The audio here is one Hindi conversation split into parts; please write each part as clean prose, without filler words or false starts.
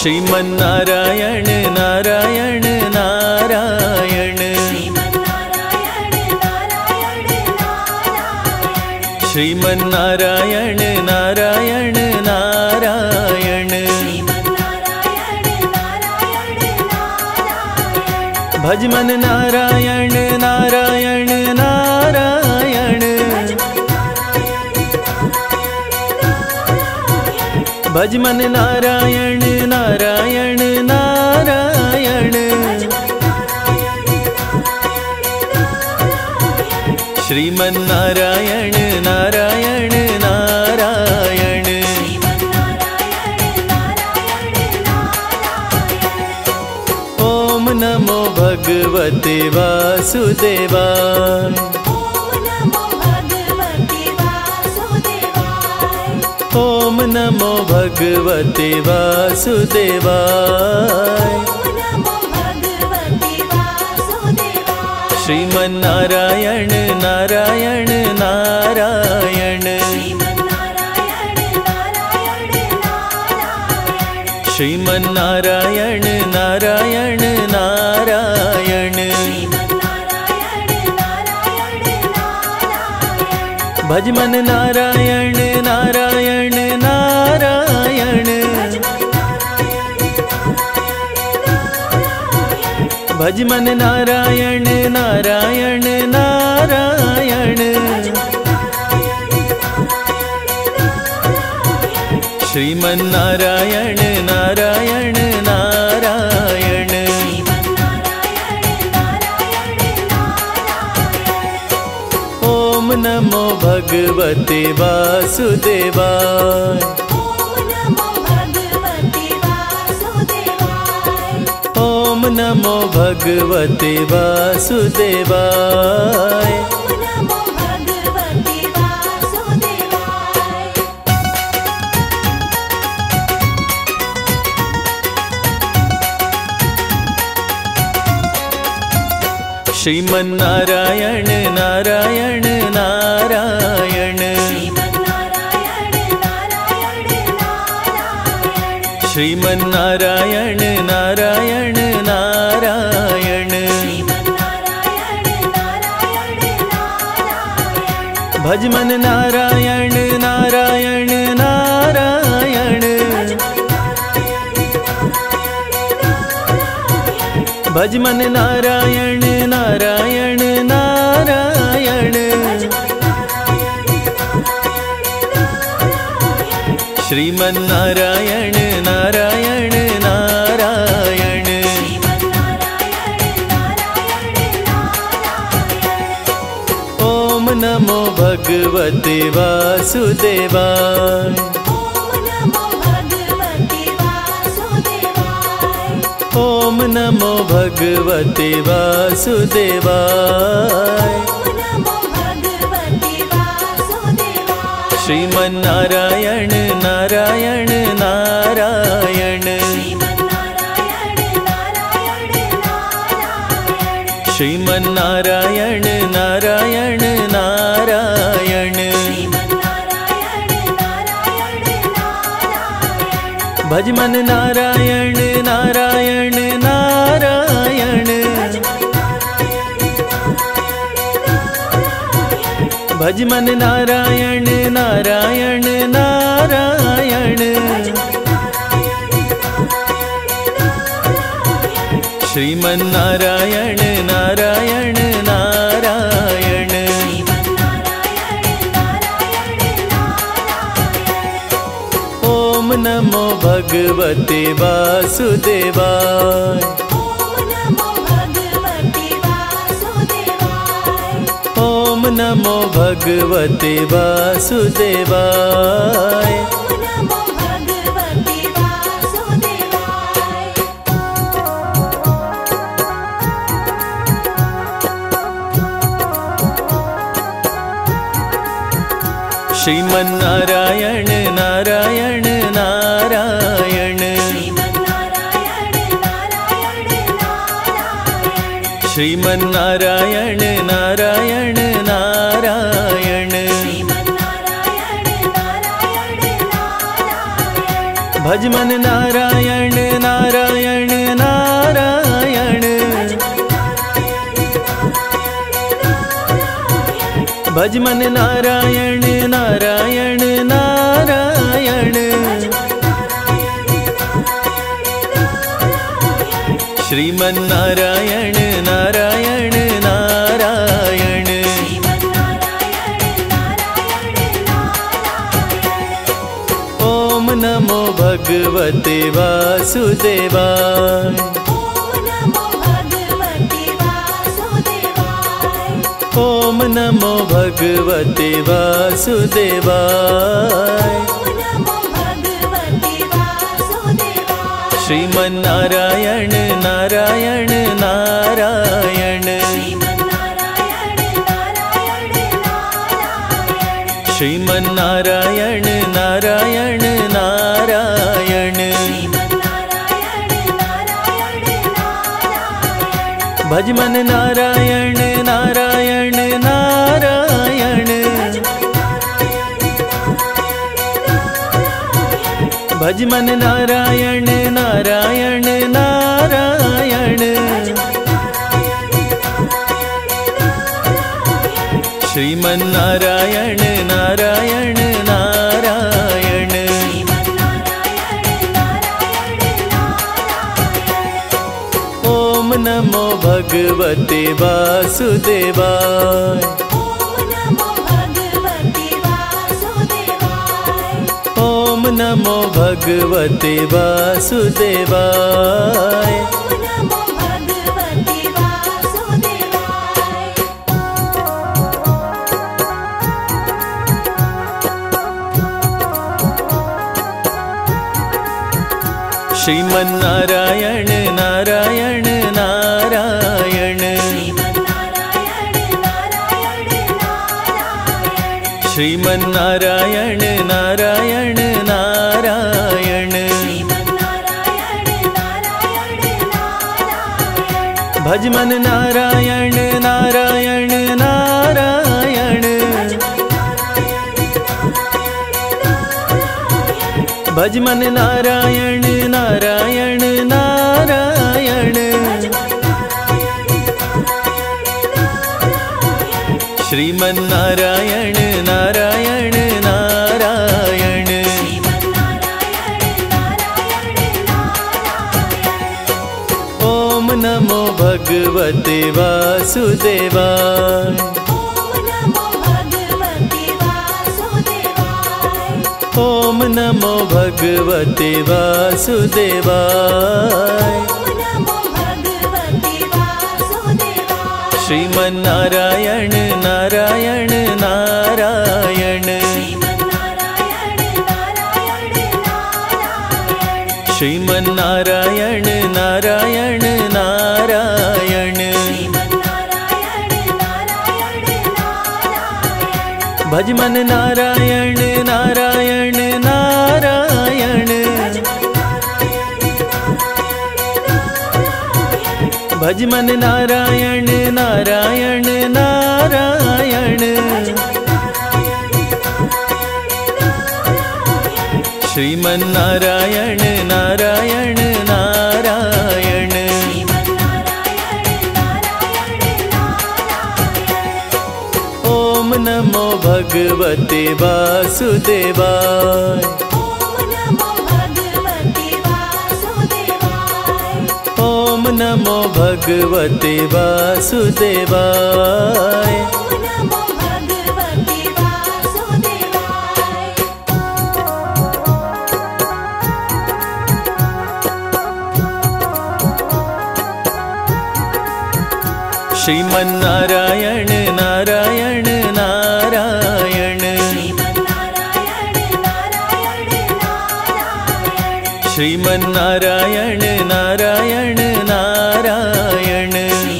श्रीमन्नारायण नारायण नारायण श्रीमन्नारायण नारायण नारायण भजमन नारायण नारायण नारायण भजमन नारायण नारायण नारायण श्रीमन्नारायण नारायण नारायण ओम नमो भगवते वासुदेवाय ओम नमो भगवते वासुदेवाय श्रीमन्नारायण नारायण नारायण श्रीमन्नारायण नारायण नारायण भजमन नारायण नारायण नारायण भजमन नारायण नारायण नारायण श्रीमन्नारायण नारायण नारायण ओम नमो भगवते वासुदेवाय ओम नमो भगवते वासुदेवाय श्रीमन्नारायण नारायण नारायण श्रीमन्नारायण नारायण नारायण भजमन नारायण नारायण नारायण भजमन नारायण नारायण नारायण श्रीमन्नारायण नारायण नारायण ओम नमो भगवते वासुदेवाय ओम नमो भगवते वासुदेवाय श्रीमन्नारायण नारायण नारायण श्रीमन्नारायण नारायण नारायण भजमन नारायण नारायण नारायण भजमन नारायण नारायण नारायण श्रीमन्नारायण नारायण नारायण ओम नमो भगवते वासुदेवाय ओम नमो भगवते वासुदेवाय श्रीमन्नारायण नारायण नारायण श्रीमन्नारायण नारायण नारायण भजमन नारायण भज मन नारायण नारायण नारायण। श्रीमन नारायण नारायण नारायण। ओम नमो भगवते वासुदेवाय। ओम नमो भगवते वासुदेवाय। श्रीमन नारायण नारायण नारायण। श्रीमन नारायण नारायण नारायण। भज मन नारायण नारायण नारायण। भज मन नारायण नारायण नारायण। श्रीमन नारायण नारायण नारायण। ओम नमो भगवते वासुदेवाय। ओम नमो भगवते वासुदेवाय। श्रीमन नारायण नारायण नारायण। श्रीमन नारायण नारायण नारायण। भज मन नारायण नारायण नारायण। भज मन नारायण नारायण नारायण। श्रीमन नारायण नारायण नारायण। ओम नमो भगवते वासुदेवाय। ओम नमो भगवते वासुदेवाय। श्रीमन नारायण नारायण नारायण। श्रीमन नारायण नारायण नारायण। भज मन नारायण नारायण नारायण। भज मन नारायण नारायण नारायण। श्रीमन नारायण नारायण नारायण। ओम नमो भगवते वासुदेवाय। ओम नमो भगवते वासुदेवाय। श्रीमन नारायण नारायण नारायण। श्रीमन नारायण नारायण नारायण।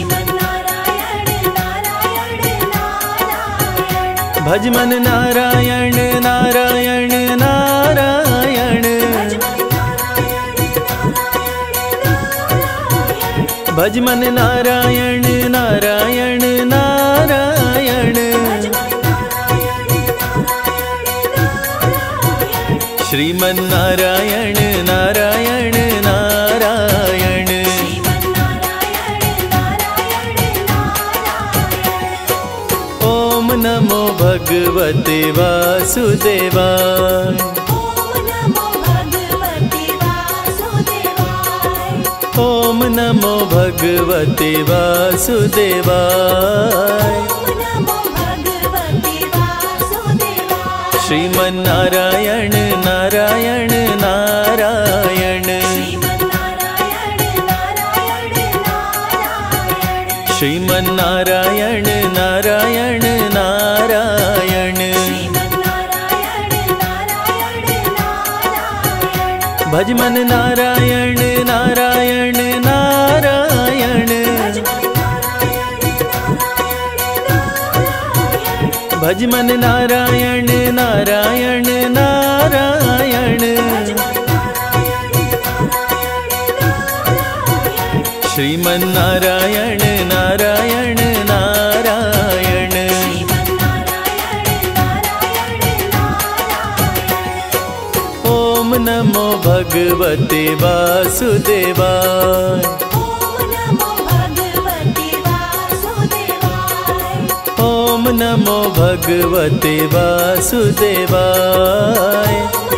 भज मन नारायण नारायण नारायण। भज मन नारायण नारायण नारायण। श्रीमन नारायण नारायण नारायण। ओम नमो भगवते वासुदेवाय। ओम नमो भगवते वासुदेवाय। श्रीमन्नारायण नारायण नारायण, श्रीमन्नारायण नारायण नारायण, भजमन नारायण नारायण नारायण, भजमन नारायण नारायण नारायण, श्रीमन्नारायण नारायण नारायण। ओम नमो भगवते वासुदेवाय। ओम नमो भगवते वासुदेवाय।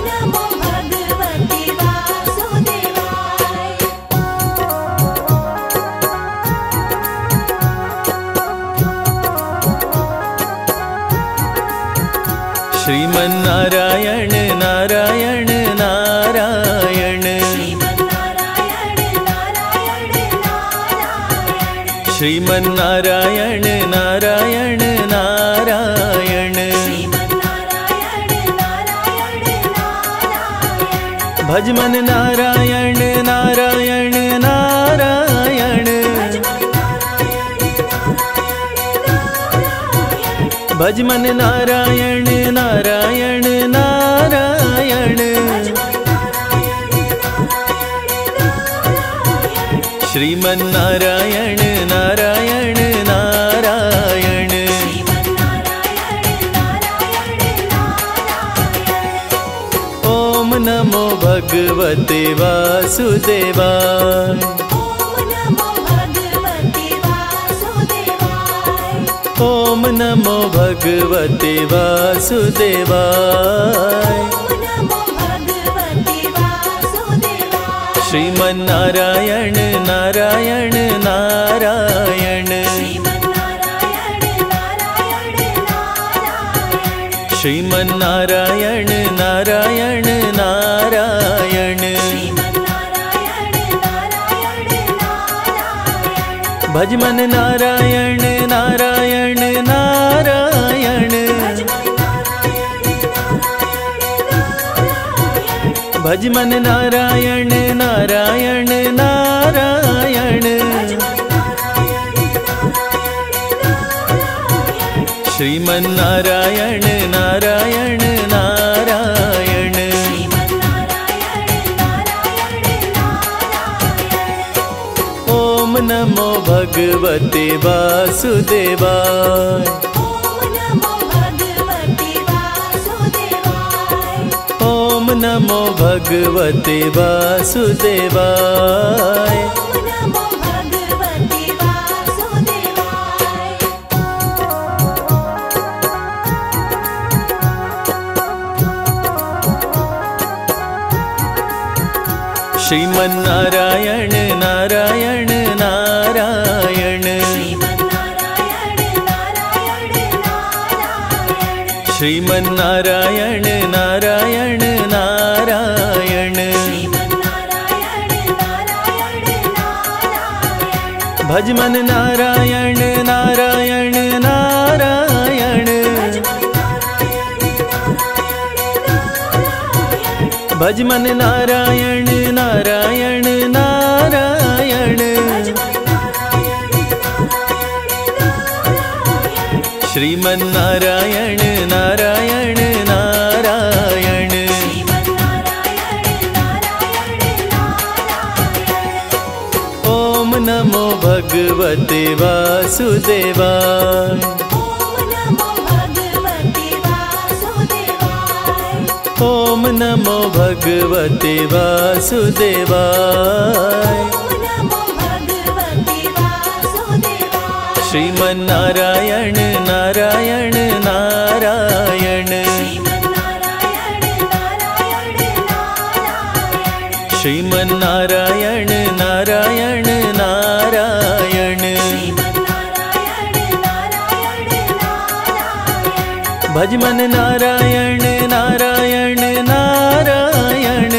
श्रीमन्नारायण नारायण नारायण, श्रीमन्नारायण नारायण नारायण, भजमन नारायण नारायण नारायण, भजमन नारायण नारायण नारायण, श्रीमन्नारायण नारायण नारायण। ओम नमो भगवते वासुदेवाय। ओम नमो भगवते वासुदेवाय। श्रीमन्नारायण नारायण नारायण, श्रीमन्नारायण नारायण नारायण, भजमन नारायण नारायण नारायण, भजमन नारायण नारायण नारायण, श्रीमन्नारायण नारायण नारायण। ओम नमो भगवते वासुदेवाय। ओम नमो भगवते वासुदेवाय। श्रीमन्नारायण नारायण नारायण, श्रीमन्नारायण नारायण नारायण, भजमन नारायण नारायण नारायण, भजमन नारायण नारायण नारायण, श्रीमन्नारायण नारायण नारायण। ओम नमो भगवते वासुदेवाय। ओम नमो भगवते वासुदेवाय। श्रीमन्नारायण नारायण नारायण, भज मन नारायण नारायण नारायण,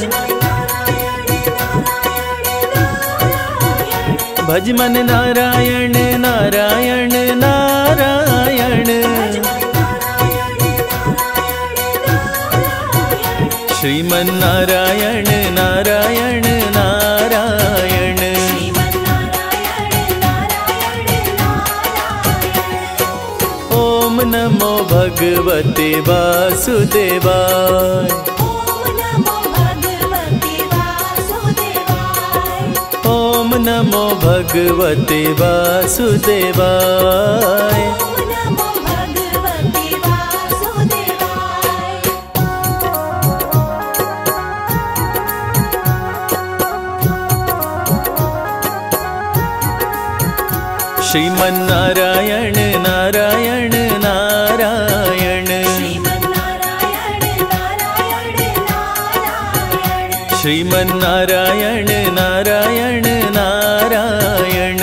भज मन नारायण नारायण नारायण, श्रीमन नारायण नारायण नारायण, ओम नमो भगवते वासुदेवाय, ओम नमो भगवते वासुदेवाय, श्रीमन नारायण नारायण नारायण, श्रीमन नारायण नारायण नारायण,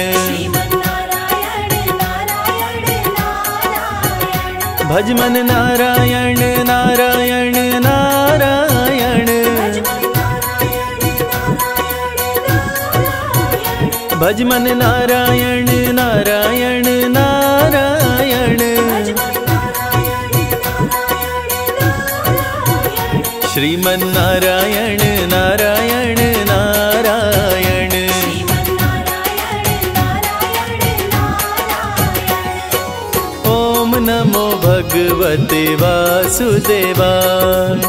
भज मन नारायण नारायण नारायण, भज मन नारायण नारायण नारायण, श्रीमन नारायण नारायण नारायण, ओम नमो भगवते वासुदेवाय,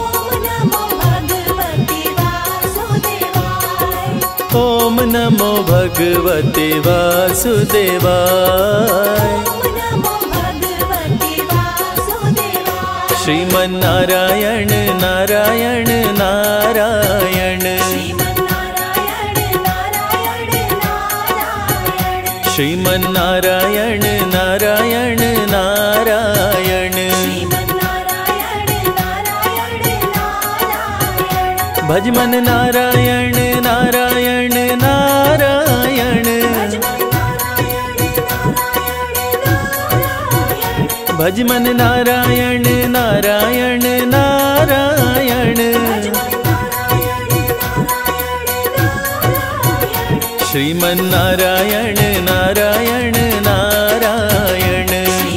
ओम नमो भगवते वासुदेवाय, श्रीमन नारायण नारायण नारायण, श्रीमन नारायण नारायण नारायण, भज मन नारायण नारायण नारायण, भज मन नारायण नारायण नारायण, श्रीमन नारायण नारायण नारायण,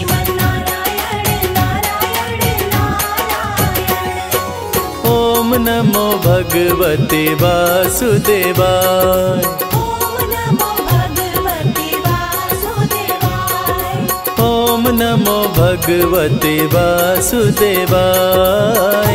ओम नमो भगवते वासुदेवाय, ओम नमो भगवते वासुदेवाय,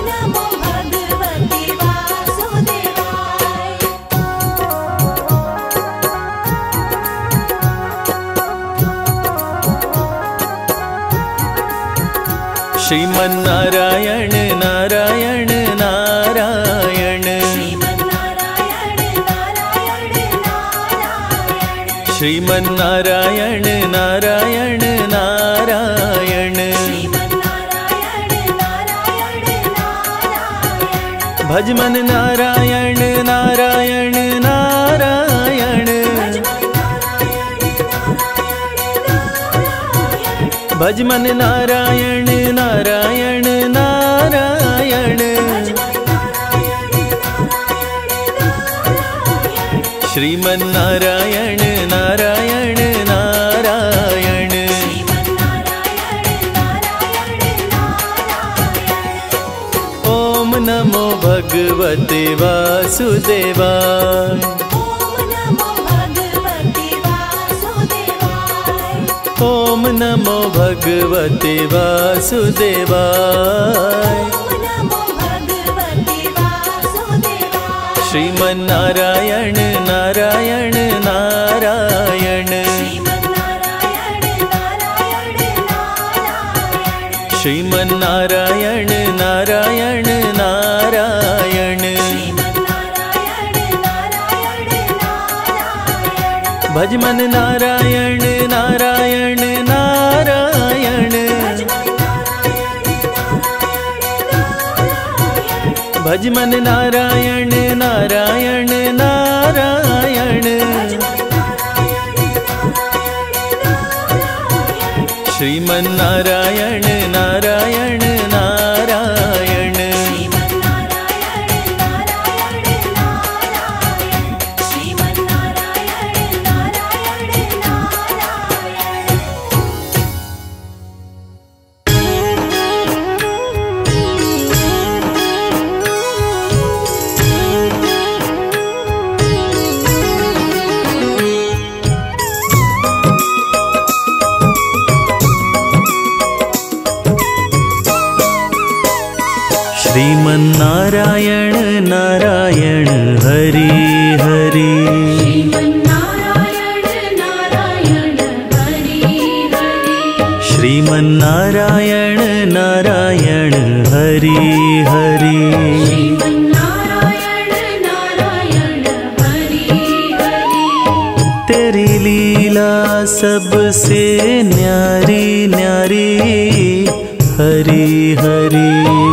श्रीमन नारायण नारायण नारायण, श्रीमन नारायण नारायण नारायण, भज मन नारायण नारायण नारायण, भज मन नारायण नारायण नारायण, श्रीमन नारायण नारायण नारायण, ओम नमो भगवते वासुदेवाय, ओम नमो भगवते वासुदेवाय, श्रीमन नारायण नारायण नारायण, श्रीमन नारायण नारायण नारायण, भज मन नारायण नारायण नारायण, भज मन नारायण नारायण नारायण, श्रीमन्नारायण नारायण नारायण श्रीमन्नारायण नारायण हरि हरि श्रीमन्नारायण नारायण हरि हरि तेरी लीला सबसे न्यारी न्यारी हरि हरि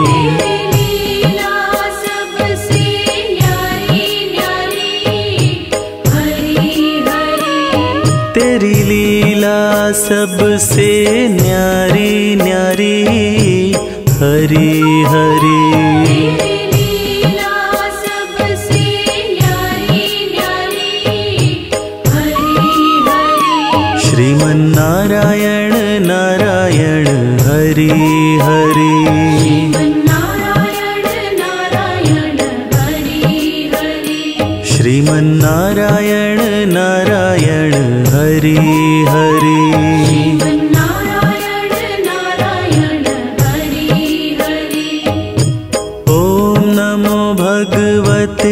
तेरी लीला सबसे न्यारी न्यारी हरि हरि श्रीमन्नारायण नारायण हरि हरि श्रीमन्नारायण नारायण हरि हरि ॐ नमो भगवते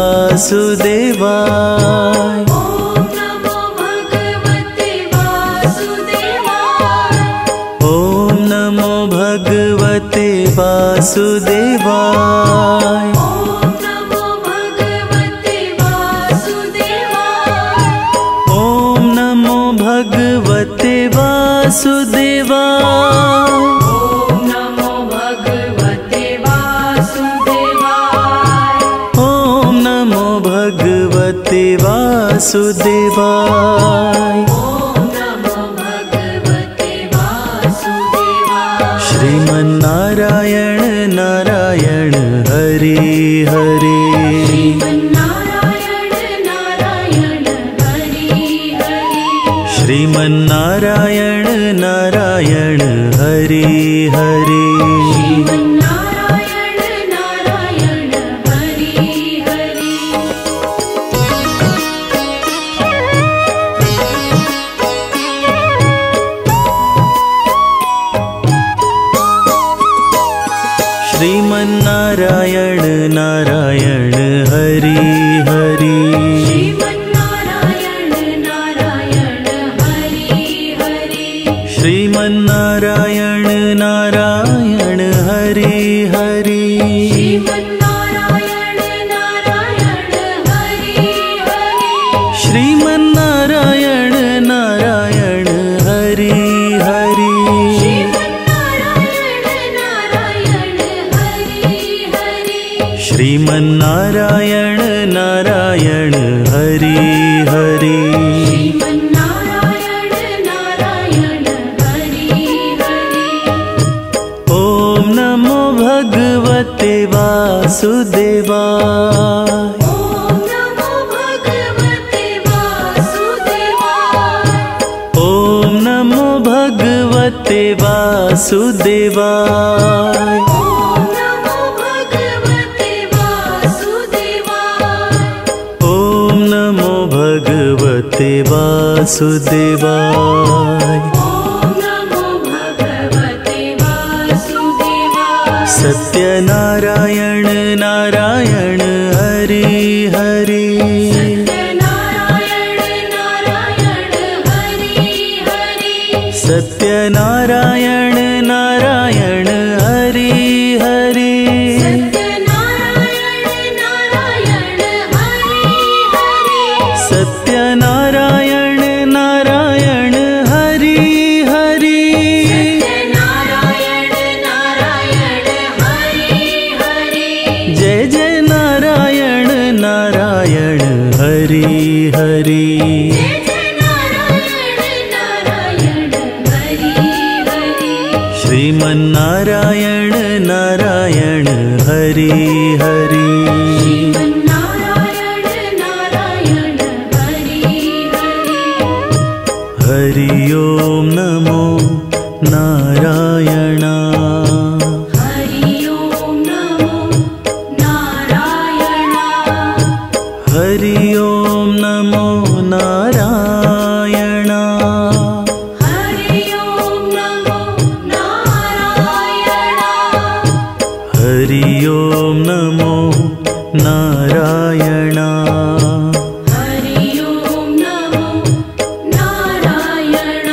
वासुदेवाय ॐ नमो भगवते वासुदेवाय ॐ नमो भगवते वासुदेवाय ॐ नमो भगवते वासुदेवाय श्रीमन्नारायण नारायण हरि हरि श्रीमन्नारायण नारायण हरि हरि श्रीमन्नारायण नारायण हरि हरि श्रीमन्नारायण नारायण हरि हरि श्रीमन्नारायण नारायण हरि हरि श्रीमन्नारायण नारायण हरि हरि ॐ नमो भगवते वासुदेवाय ॐ नमो भगवते वासुदेवाय ॐ नमो भगवते वासुदेवाय सत्यनारायण नारायण हरि हरि सत्यनारायण नारायण हरि हरि सत्यनारायण नारायण हरि हरि जय जय नारायण नारायण हरि हरि जय जय नारायण नारायण हरि श्रीमन्नारायण नारायण हरि हरि। हरि ओम नमो नारायण। हरि ओम नमो नारायण। हरि ओम नमो नारायण। हरि ओम नमो नारायण। हरि ओम नमो नारायण। हरि ओम नमो नारायण।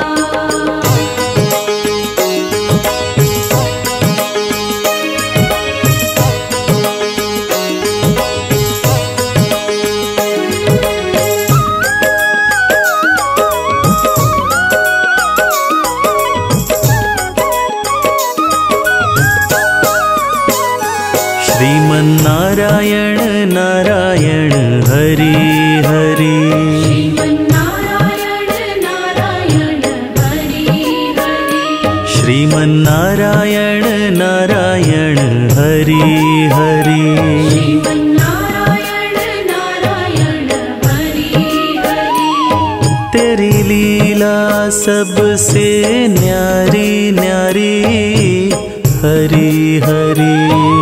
श्रीमन्नारायण नारायण हरि हरि। श्रीमन्नारायण नारायण हरि हरि। श्रीमन्नारायण नारायण हरि हरि। श्रीमन्नारायण नारायण हरि हरि। तेरी लीला सबसे न्यारी न्यारी हरि हरि।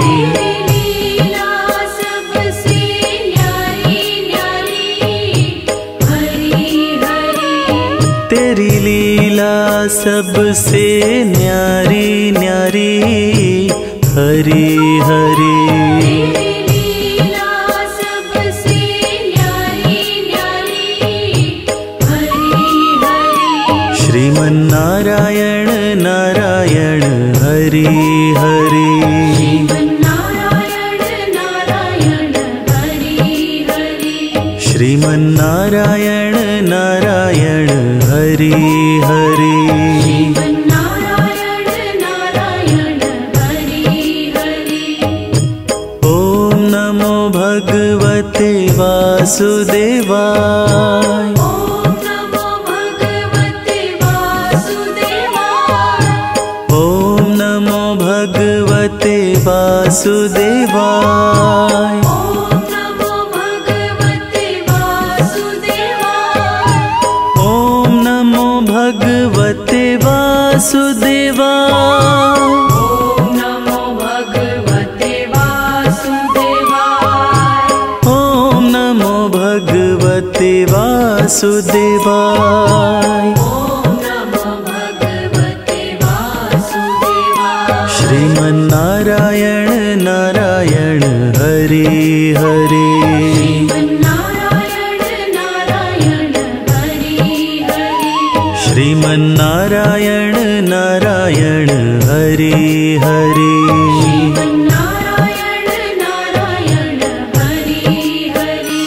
तेरी लीला सबसे न्यारी न्यारी हरि हरि। श्रीमन्नारायण नारायण हरि हरि। श्रीमन्नारायण नारायण हरि हरि। ओम नमो भगवते वासुदेवाय। ओम नमो भगवते वासुदेवाय। ओम नमो भगवते वासुदेवाय। ओम नमो भगवते वासुदेवाय। ओम नमो भगवते वासुदेवाय। ओम नमो भगवते वासुदेवाय। ओम नमो भगवते वासुदेवाय। ओम नमो भगवते वासुदेवाय। श्रीमन्नारायण नारायण हरि हरि। श्रीमन्नारायण नारायण हरि हरि। श्रीमन्नारायण नारायण हरि हरि। श्रीमन्नारायण नारायण हरि हरि।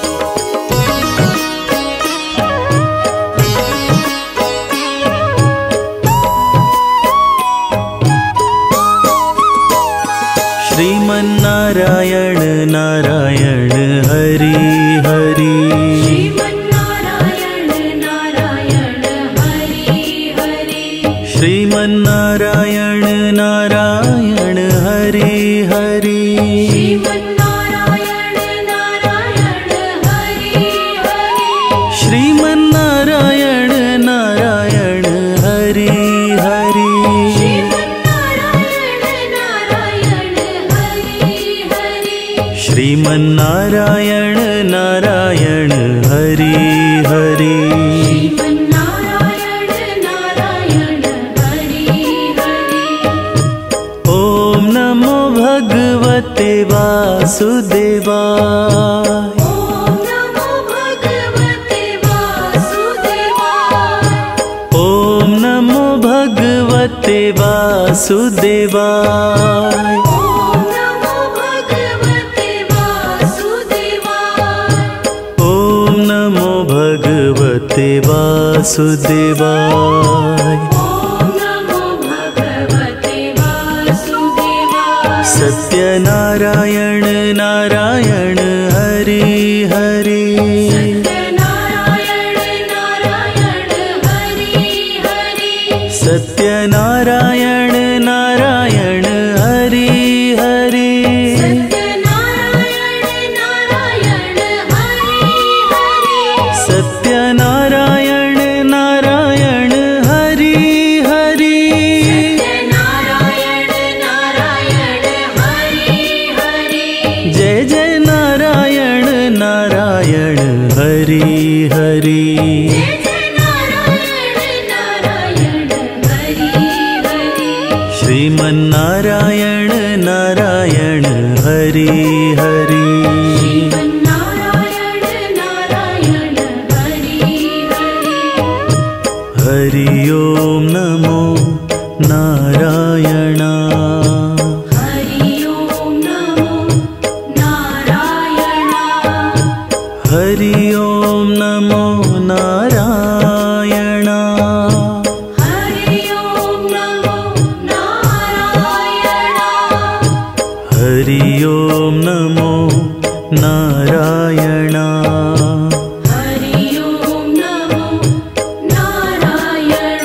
श्रीमन्नारायण नारायण हरि हरि। श्रीमन्नारायण नारायण हरि हरि। श्रीमन्नारायण नारायण हरि हरि। श्रीमन्नारायण नारायण हरि हरि। श्रीमन्नारायण नारायण हरि हरि। श्रीमन्नारायण नारायण हरि हरि। श्रीमन्नारायण नारायण हरि हरि। ओम नमो भगवते वासुदेवाय। ओम नमो भगवते वासुदेवाय। ओम नमो भगवते वासुदेवाय। ओम नमो भगवते वासुदेवाय। ओम नमो भगवते वासुदेवाय। ओम नमो भगवते वासुदेवाय। सत्यनारायण नारायण हरि हरि। सत्यनारायण नारायण हरि हरि। सत्यनारायण हरि हरि जय जय नारायण नारायण हरि हरि श्रीमन्नारायण नारायण हरि हरि श्रीमन्नारायण नारायण हरि हरि हरि ओम नमो नारायण हरि ओम नमो नारायण हरि ओम नमो नारायण हरि ओम नमो नारायण हरि ओम नमो नारायण हरि ओम नमो नारायण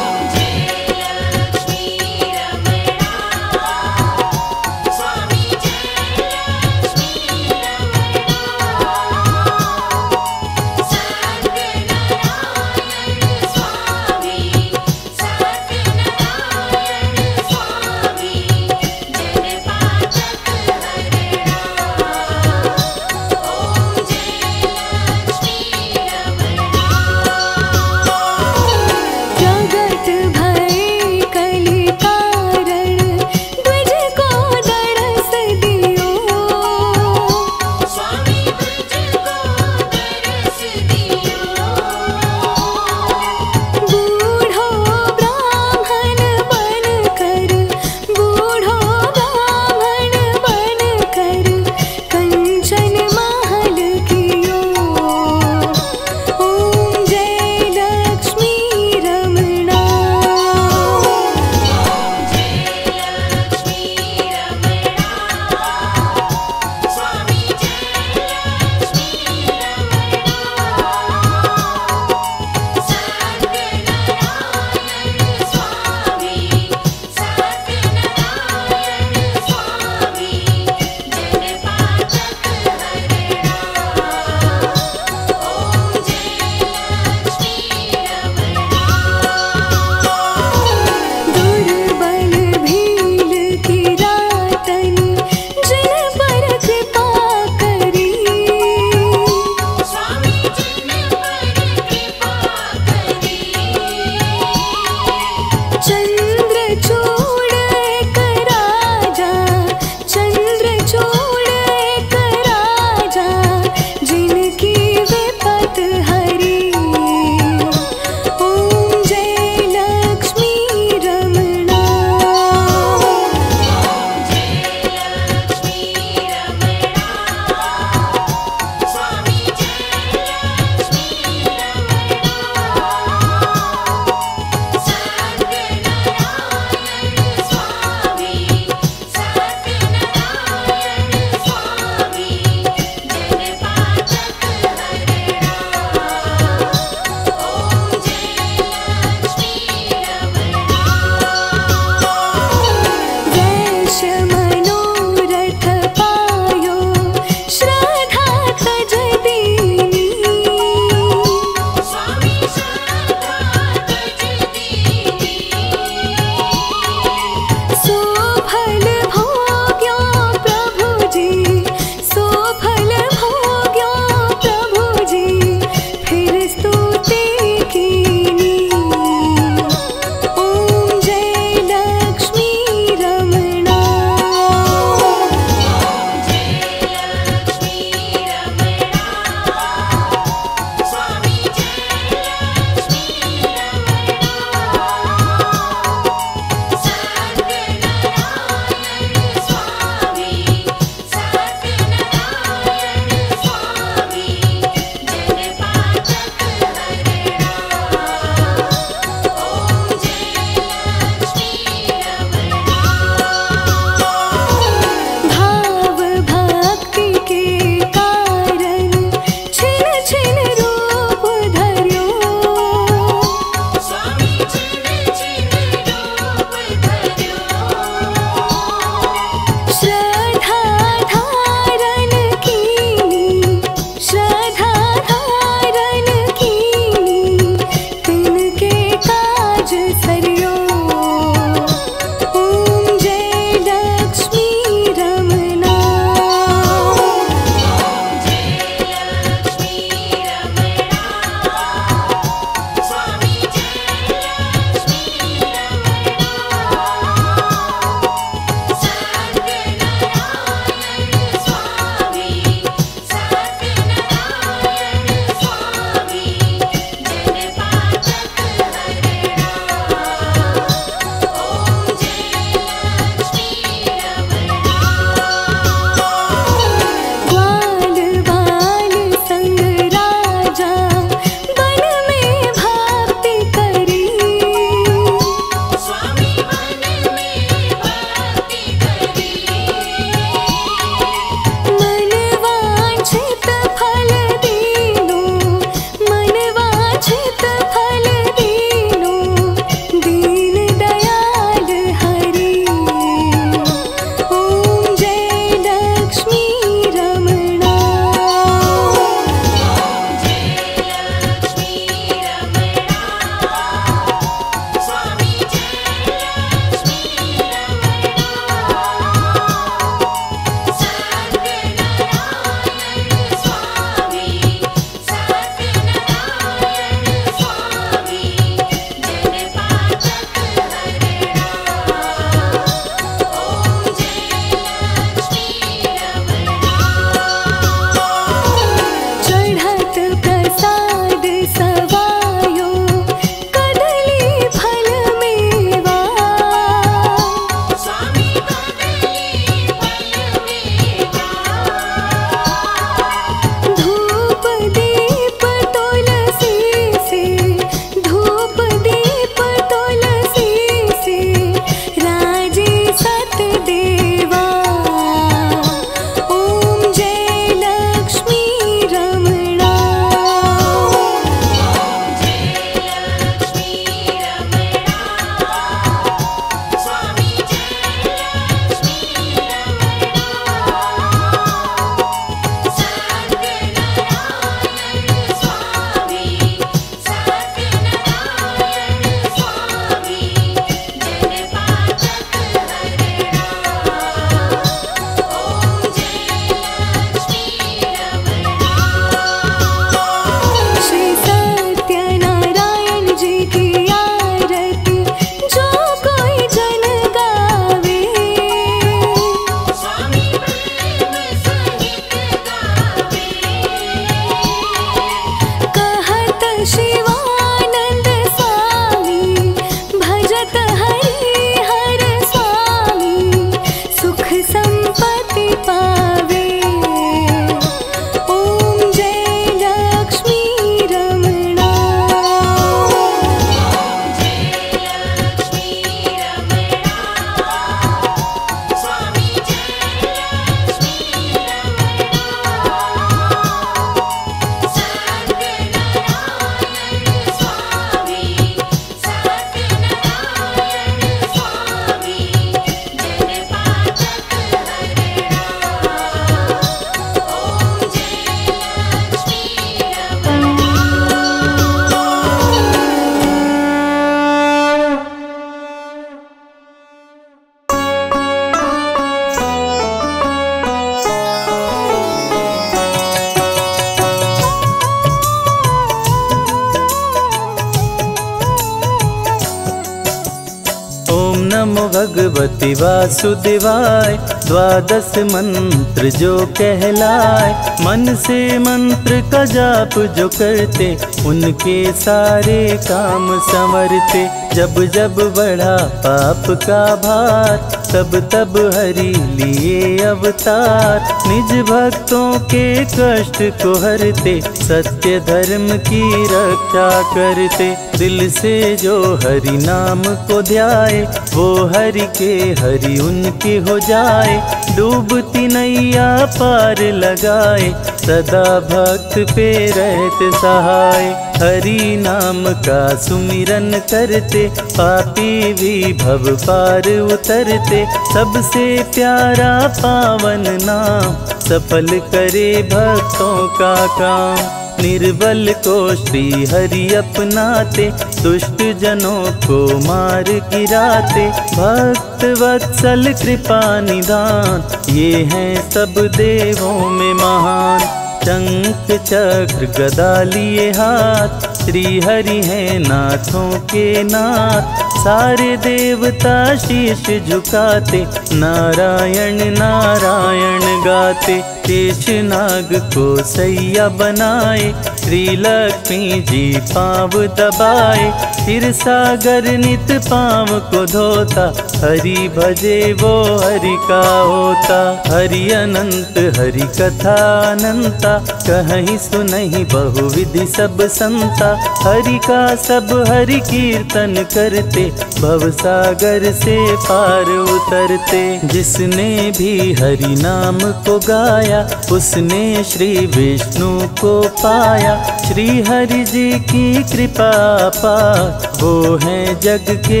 ओम नमो भगवती वासुदेवाय। 12 मंत्र जो कहलाए, मन से मंत्र का जाप जो करते, उनके सारे काम संवरते। जब जब बढ़ा पाप का भार, तब तब हरि लिए अवतार। निज भक्तों के कष्ट को हरते, सत्य धर्म की रक्षा करते। दिल से जो हरि नाम को ध्याए, वो हरि के हरि उनके हो जाए। डूबती नैया पार लगाए, सदा भक्त पे रहते सहाय। हरि नाम का सुमिरन करते, पापी भी भव पार उतरते। सबसे प्यारा पावन नाम, सफल करे भक्तों का काम। निर्बल को श्री हरि अपनाते, दुष्ट जनों को मार गिराते। भक्त वत्सल कृपा निदान, ये हैं सब देवों में महान। शंख चक्र गदा लिए हाथ, श्री हरि हैं नाथों के नाथ। सारे देवता शीश झुकाते, नारायण नारायण गाते। शेषनाग को सैया बनाए, श्री लक्ष्मी जी पाँव दबाए। फिर सागर नित पाँव को धोता, हरि भजे वो हरि का होता। हरि अनंत हरि कथा अनंता, कहीं सुनहि बहुविधि सब संता। हरि का सब हरि कीर्तन करते, भव सागर से पार उतरते। जिसने भी हरि नाम को गाया, उसने श्री विष्णु को पाया। श्री हरि जी की कृपा पार, वो हैं जग के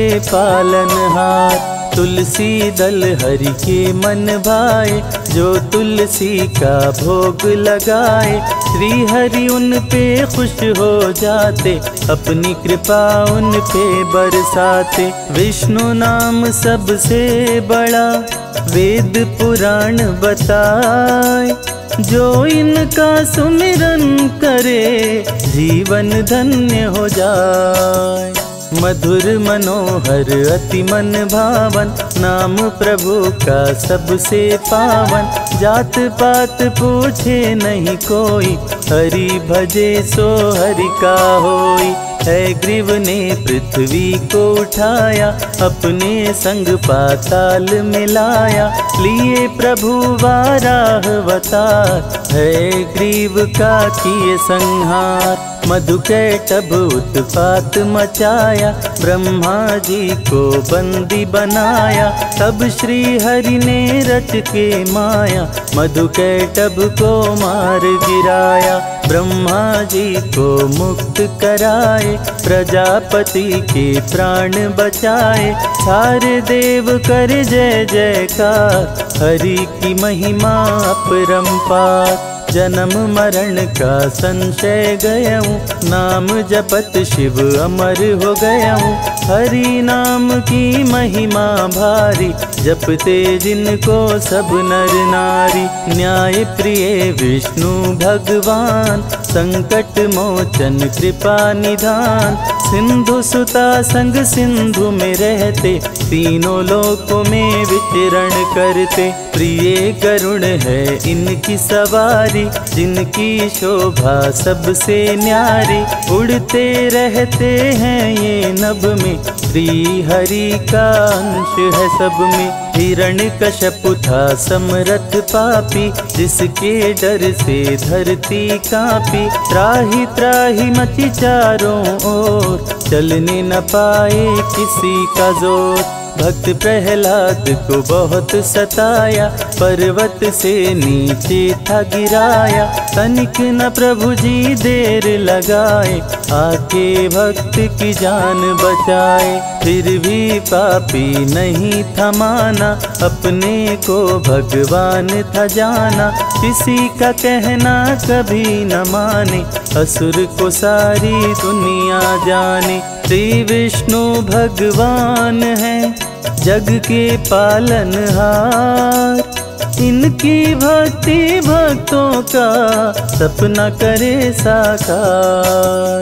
पालनहार। तुलसी दल हरि के मन भाए, जो तुलसी का भोग लगाए। श्री हरि उन पे खुश हो जाते, अपनी कृपा उन पे बरसाते। विष्णु नाम सबसे बड़ा, वेद पुराण बताए। जो इनका सुमिरन करे, जीवन धन्य हो जाए। मधुर मनोहर अति मन भावन, नाम प्रभु का सबसे पावन। जात पात पूछे नहीं कोई, हरि भजे सो हरि का होई। है ग्रीव ने पृथ्वी को उठाया, अपने संग पाताल मिलाया। लिए प्रभु वाराह अवतार, है ग्रीव का किए संहार। मधुकैटभ उत्पात मचाया, ब्रह्मा जी को बंदी बनाया। तब श्री हरि ने रच के माया, मधुकैटभ को मार गिराया। ब्रह्मा जी को मुक्त कराए, प्रजापति के प्राण बचाए। सारे देव कर जय जयकार, हरि की महिमा अपरंपार। जन्म मरण का संशय गयऊँ, नाम जपत शिव अमर हो गयऊँ। हरि नाम की महिमा भारी, जपते जिनको सब नर नारी। न्याय प्रिय विष्णु भगवान, संकट मोचन कृपा निधान। सिंधु सुता संग सिंधु में रहते, तीनों लोकों में विचरण करते। प्रिय करुण है इनकी सवारी, जिनकी शोभा सबसे न्यारी। उड़ते रहते हैं ये नभ में, श्री हरि का अंश है सब में। हिरण्यकश्यप था समरथ पापी, जिसके डर से धरती कांपी। त्राहि त्राहि मची चारों ओर, चलने न पाए किसी का जोर। भक्त प्रहलाद को बहुत सताया, पर्वत से नीचे था गिराया। तनिक न प्रभु जी देर लगाए, आके भक्त की जान बचाए। फिर भी पापी नहीं था माना, अपने को भगवान था जाना। किसी का कहना कभी न माने, असुर को सारी दुनिया जाने। श्री विष्णु भगवान है जग के पालनहार, इनकी भक्ति भक्तों का सपना करे साकार।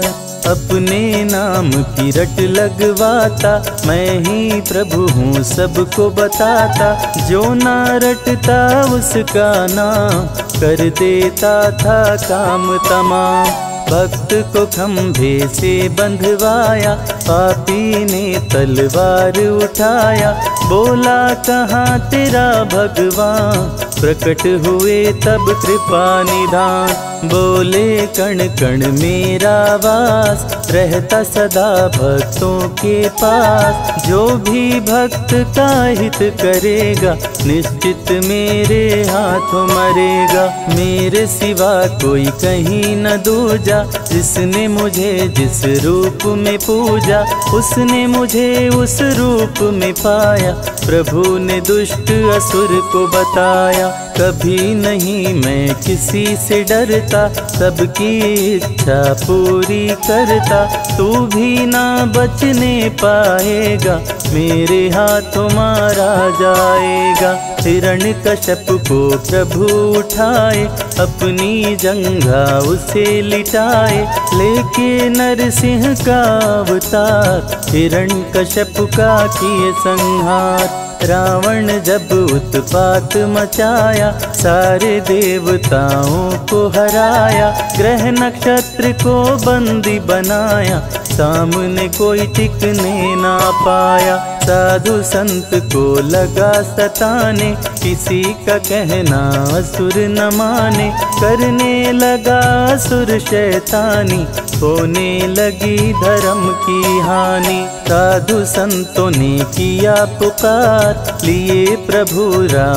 अपने नाम की रट लगवाता, मैं ही प्रभु हूँ सबको बताता। जो ना रटता उसका नाम, कर देता था काम तमाम। भक्त को खंभे से बंधवाया, पापी ने तलवार उठाया। बोला कहाँ तेरा भगवान, प्रकट हुए तब कृपा निधान। बोले कण कण मेरा वास, रहता सदा भक्तों के पास। जो भी भक्त का हित करेगा, निश्चित मेरे हाथों मरेगा। मेरे सिवा कोई कहीं न दूजा, जिसने मुझे जिस रूप में पूजा, उसने मुझे उस रूप में पाया। प्रभु ने दुष्ट असुर को बताया, कभी नहीं मैं किसी से डरता, सबकी इच्छा पूरी करता। तू भी ना बचने पाएगा, मेरे हाथों मारा जाएगा। हिरण्यकश्यप को प्रभु उठाए, अपनी जंघा उसे लिटाए। लेके नरसिंह का अवतार, हिरण्यकश्यप का किए संहार। रावण जब उत्पात मचाया, सारे देवताओं को हराया। ग्रह नक्षत्र को बंदी बनाया, सामने कोई टिकने ना पाया। साधु संत को लगा सताने, किसी का कहना असुर न माने। करने लगा असुर शैतानी, होने लगी धर्म की हानि। साधु संतों ने किया पुकार, लिए प्रभु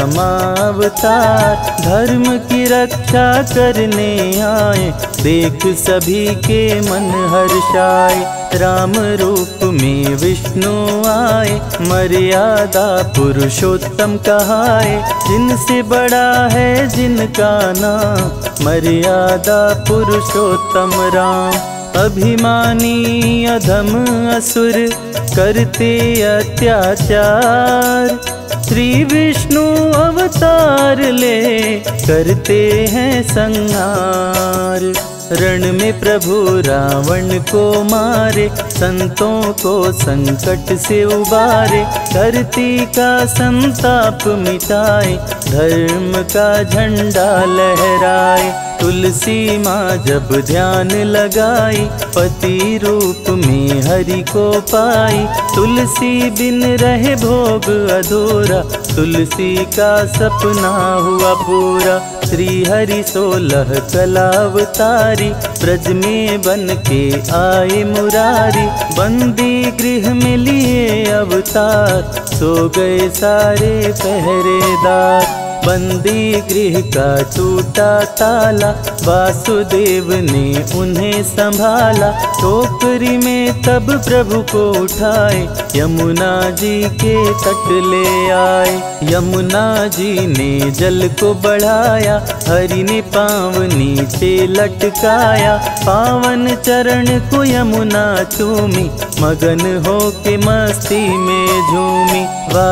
रामावतार। धर्म की रक्षा करने आए, देख सभी के मन हर्षाए। राम रूप में विष्णु आए, मर्यादा पुरुषोत्तम कहाए। जिनसे बड़ा है जिनका नाम, मर्यादा पुरुषोत्तम राम। अभिमानी अधम असुर करते अत्याचार, श्री विष्णु अवतार ले करते हैं संहार। रण में प्रभु रावण को मारे, संतों को संकट से उबारे। धरती का संताप मिटाए, धर्म का झंडा लहराए। तुलसी माँ जब ध्यान लगाई, पति रूप में हरि को पाई। तुलसी बिन रहे भोग अधूरा, तुलसी का सपना हुआ पूरा। श्री हरि 16 कलावतारी, ब्रज में बन के आए मुरारी। बंदी गृह में लिए अवतार, सो गए सारे पहरेदार। बंदी गृह का टूटा ताला, वासुदेव ने उन्हें संभाला। टोकरी में तब प्रभु को उठाए, यमुना जी के तट ले आए। यमुना जी ने जल को बढ़ाया, हरि ने पाँव नीचे लटकाया। पावन चरण को यमुना चूमी, मगन हो के मस्ती में झूमी।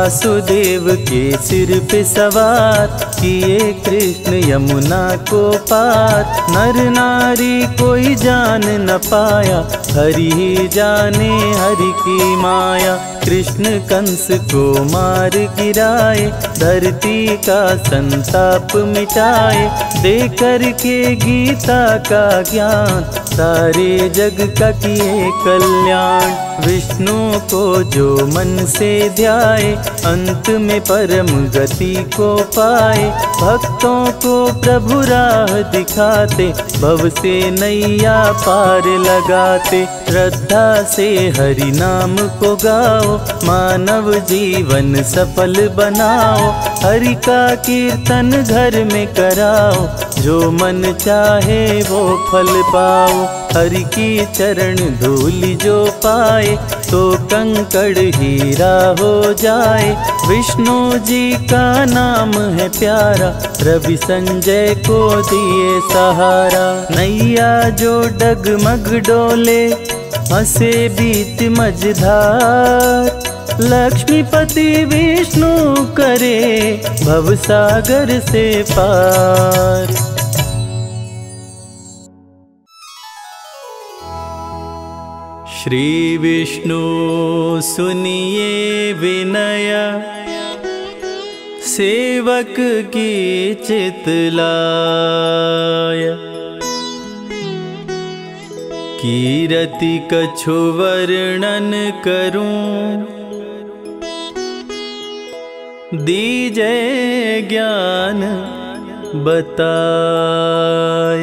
वासुदेव के सिर पे सवार, किए कृष्ण यमुना को पार। नर नारी कोई जान न पाया, हरि ही जाने हरि की माया। कृष्ण कंस को मार गिराए, धरती का संताप मिटाए। दे करके गीता का ज्ञान, सारे जग का किए कल्याण। विष्णु को जो मन से ध्याए, अंत में परम गति को पाए। भक्तों को प्रभु राह दिखाते, भव से नैया पार लगाते। श्रद्धा से हरि नाम को गाओ, मानव जीवन सफल बनाओ। हरि का कीर्तन घर में कराओ, जो मन चाहे वो फल पाओ। हरि की चरण धूलि जो पाए, तो कंकड़ हीरा हो जाए। विष्णु जी का नाम है प्यारा, रवि संजय को दिए सहारा। नैया जो डगमग डोले, हंसे बीच मझधार। लक्ष्मीपति विष्णु करे, भवसागर से पार। श्री विष्णु सुनिए विनय, सेवक की चितलाय। कीरति कछु वर्णन करूं, दीजै ज्ञान बताय।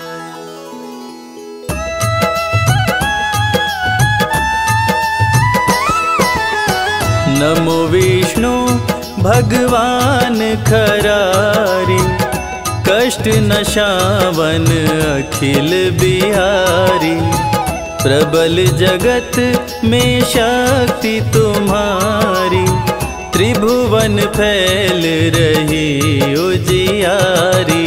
नमो विष्णु भगवान खरारी, कष्ट नशावन अखिल बिहारी। प्रबल जगत में शक्ति तुम्हारी, त्रिभुवन फैल रही उजियारी।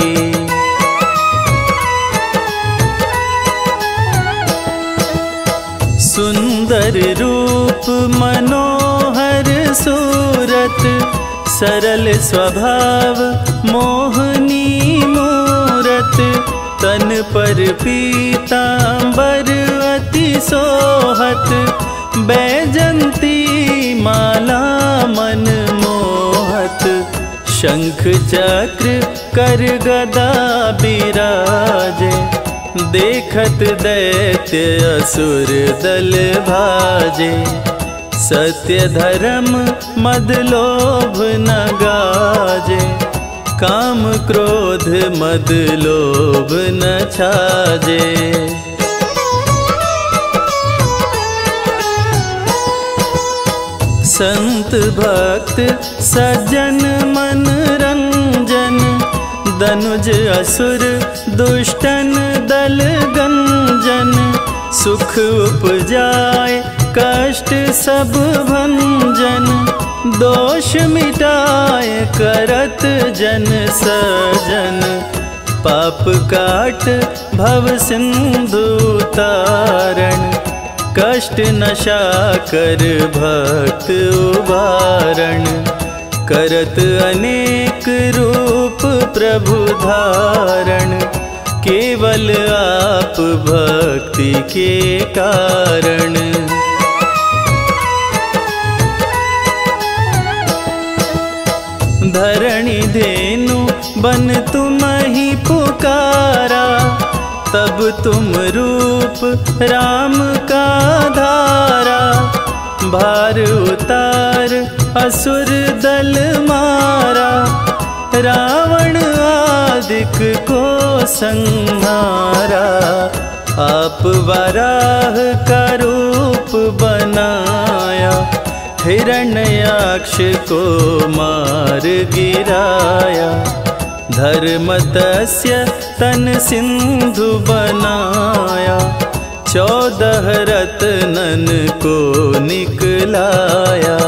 सुंदर रूप मनोहर सूरत, सरल स्वभाव मोहनी मूरत। तन पर पीतांबर अति सोहत, बैजंती माला मन मोहत। शंख चक्र कर गदा बिराजे, देखत दैत्य असुर दल भाजे। सत्य धर्म मद लोभ न गाजे, काम क्रोध मद लोभ न छाजे। संत भक्त सज्जन मन रंजन, दनुज असुर दुष्टन दल गंजन। सुख उपजाए कष्ट सब भंजन, दोष मिटाए करत जन सजन। पाप काट भव सिंधु तारण, कष्ट नशा कर भक्त उबारण। करत अनेक रूप प्रभु धारण, केवल आप भक्ति के कारण। धरणी धेनु बन तुम ही पुकारा, तब तुम रूप राम का धारा। भार उतार असुर दल मारा, रावण आदिक को संहारा। आप वराह का रूप बनाया, हिरण्याक्ष को मार गिराया। धर्मतस्य तन सिंधु बनाया, 14 रत्नन को निकलाया।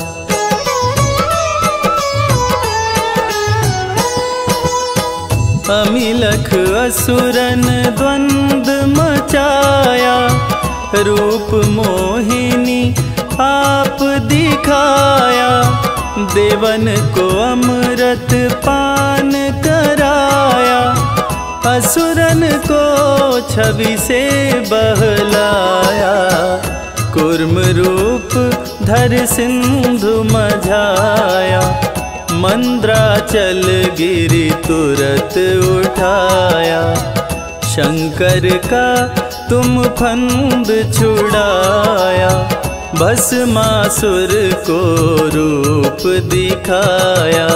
अमिलख असुरन द्वंद मचाया, रूप मोहिनी आप दिखाया। देवन को अमृत पान कराया, असुरन को छवि से बहलाया। कुर्म रूप धर सिंधु मझाया, मंद्राचल गिरि तुरत उठाया। शंकर का तुम फंद छुड़ाया, भस्मासुर को रूप दिखाया।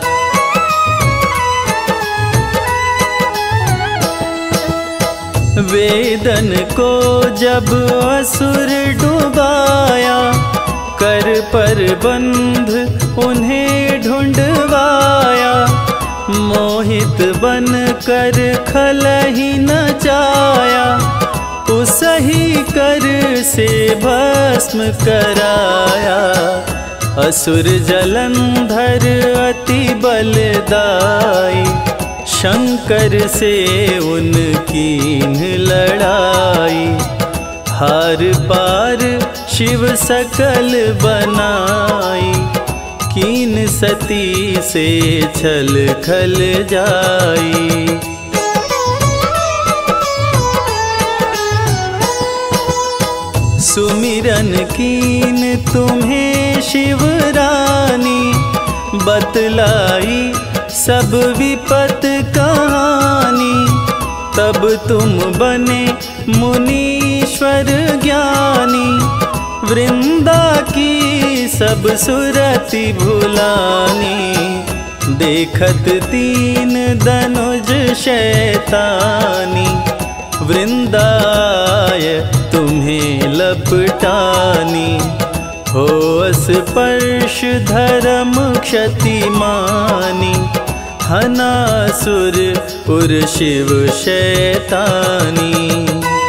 वेदन को जब असुर डुबाया, कर पर बंध उन्हें ढूंढवाया। मोहित बन कर खलहि नचाया, उसही कर से भस्म कराया। असुर जलंधर अति बलदाई, शंकर से उनकीन लड़ाई। हार पार शिव सकल बनाई, कीन सती से छल खल जाई। सुमिरन कीन तुम्हें शिवरानी, बतलाई सब विपत कहानी। तब तुम बने मुनीश्वर ज्ञानी, वृंदा की सब सुरति भुलानी। देखत तीन धनुज शैतानी, वृंदाय तुम्हें लपटानी। हो स्पर्श धर्म क्षति मानी, हनासुर उर शिव शैतानी।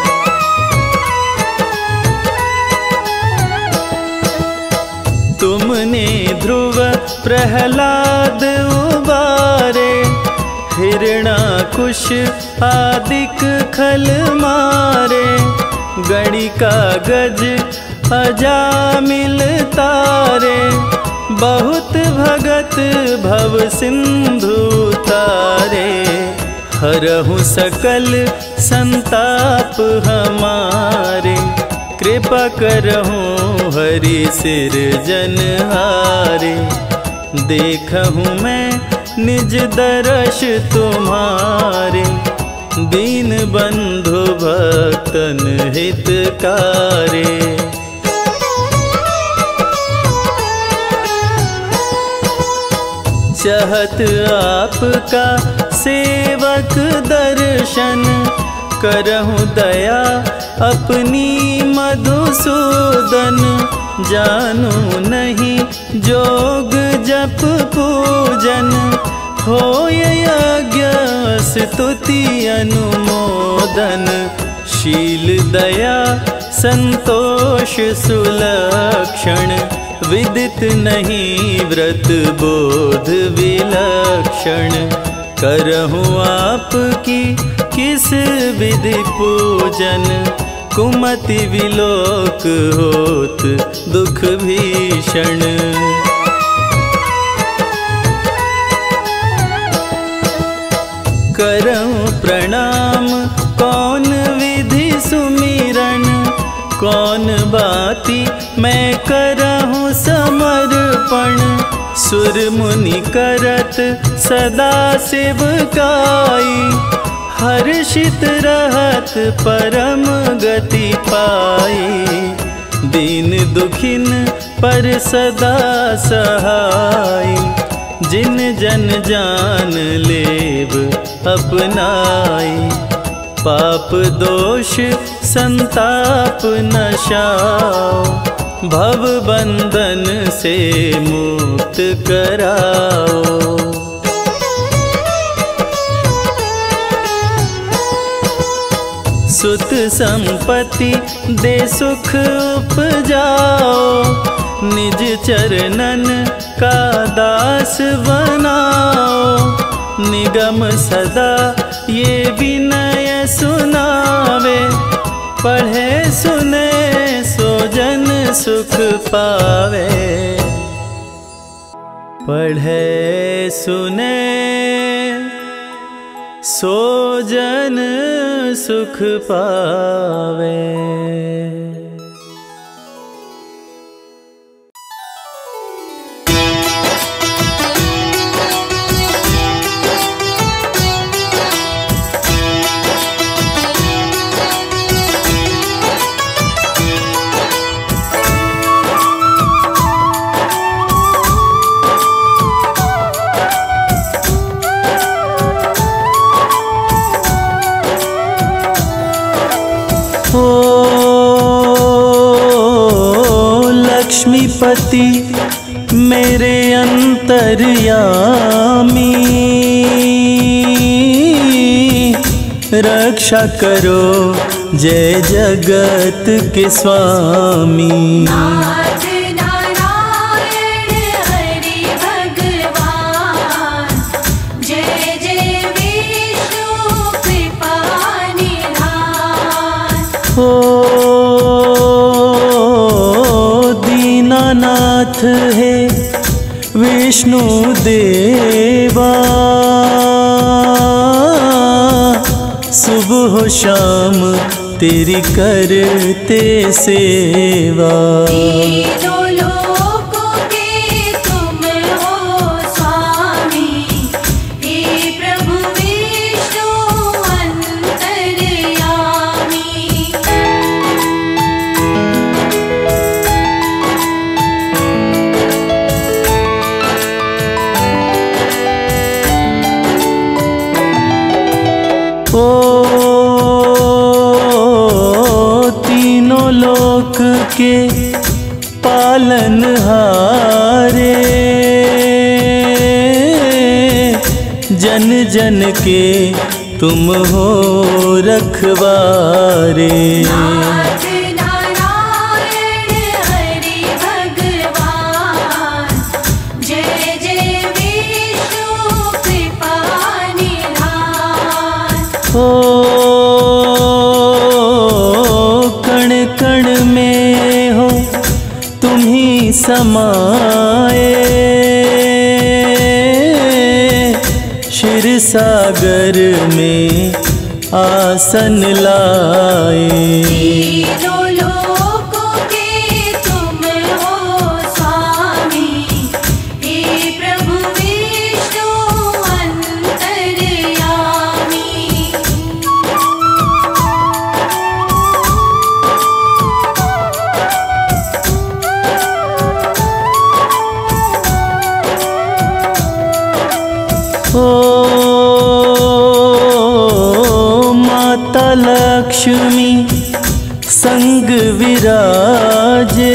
तुमने ध्रुव प्रहलाद उबारे, हिरणाकुश आदिक खल मारे। गणिका गज अजामिल तारे, बहुत भगत भव सिंधु तारे। हरहु सकल संताप हमारे, कृपा करहु हरि सिरजनहारे। देखहु मैं निज दर्श तुम्हारे, दीन बंधु भक्तन हितकारे। चाहत आपका सेवक दर्शन, करहु दया अपनी मधुसूदन। जानू नहीं जोग जप पूजन, होय यज्ञ स्तुति अनुमोदन। शील दया संतोष सुलक्षण, विदित नहीं व्रत बोध विलक्षण। करहु आपकी किस विधि पूजन, कुमति विलोक होत दुख भीषण। करहु प्रणाम कौन विधि सुमिरन, कौन बाती मैं करहु समर्पण। सुर मुनि करत सदा सेवकाई, हर्षित रहत परम गति पाई। दीन दुखिन पर सदा सहाय, जिन जन जान लेव अपनाई। पाप दोष संताप नशाओ, भव बंधन से मुक्त कराओ। सुत संपत्ति दे सुख उपजाओ, निज चरणन का दास बनाओ। निगम सदा ये विनय सुनावे, पढ़े सुने सो जन सुख पावे। पढ़े सुने सो जन सुख पावे। लक्ष्मीपति मेरे अंतर्यामी, रक्षा करो जय जगत के स्वामी। नाथ नारायण हरि भगवान, जय जय विष्णु कृपा निधान। हो दीनानाथ है विष्णु देवा, सुबह शाम तेरी करते सेवा। तीनों लोकों के तुम हो स्वामी, हे प्रभु विष्णु अंतर्यामी। ओ तीनों लोक के पालनहारे, जन जन के तुम हो रखवारे। नाथ नारायण हरि भगवान, जय जय विष्णु कृपा निधान। ओ कण कण में हो तुम ही समाए, क्षीर सागर में आसन लाए। तीनों लोकों के तुम हो स्वामी, हे प्रभु विष्णु अंतर्यामी। ओ माता लक्ष्मी संग विराजे,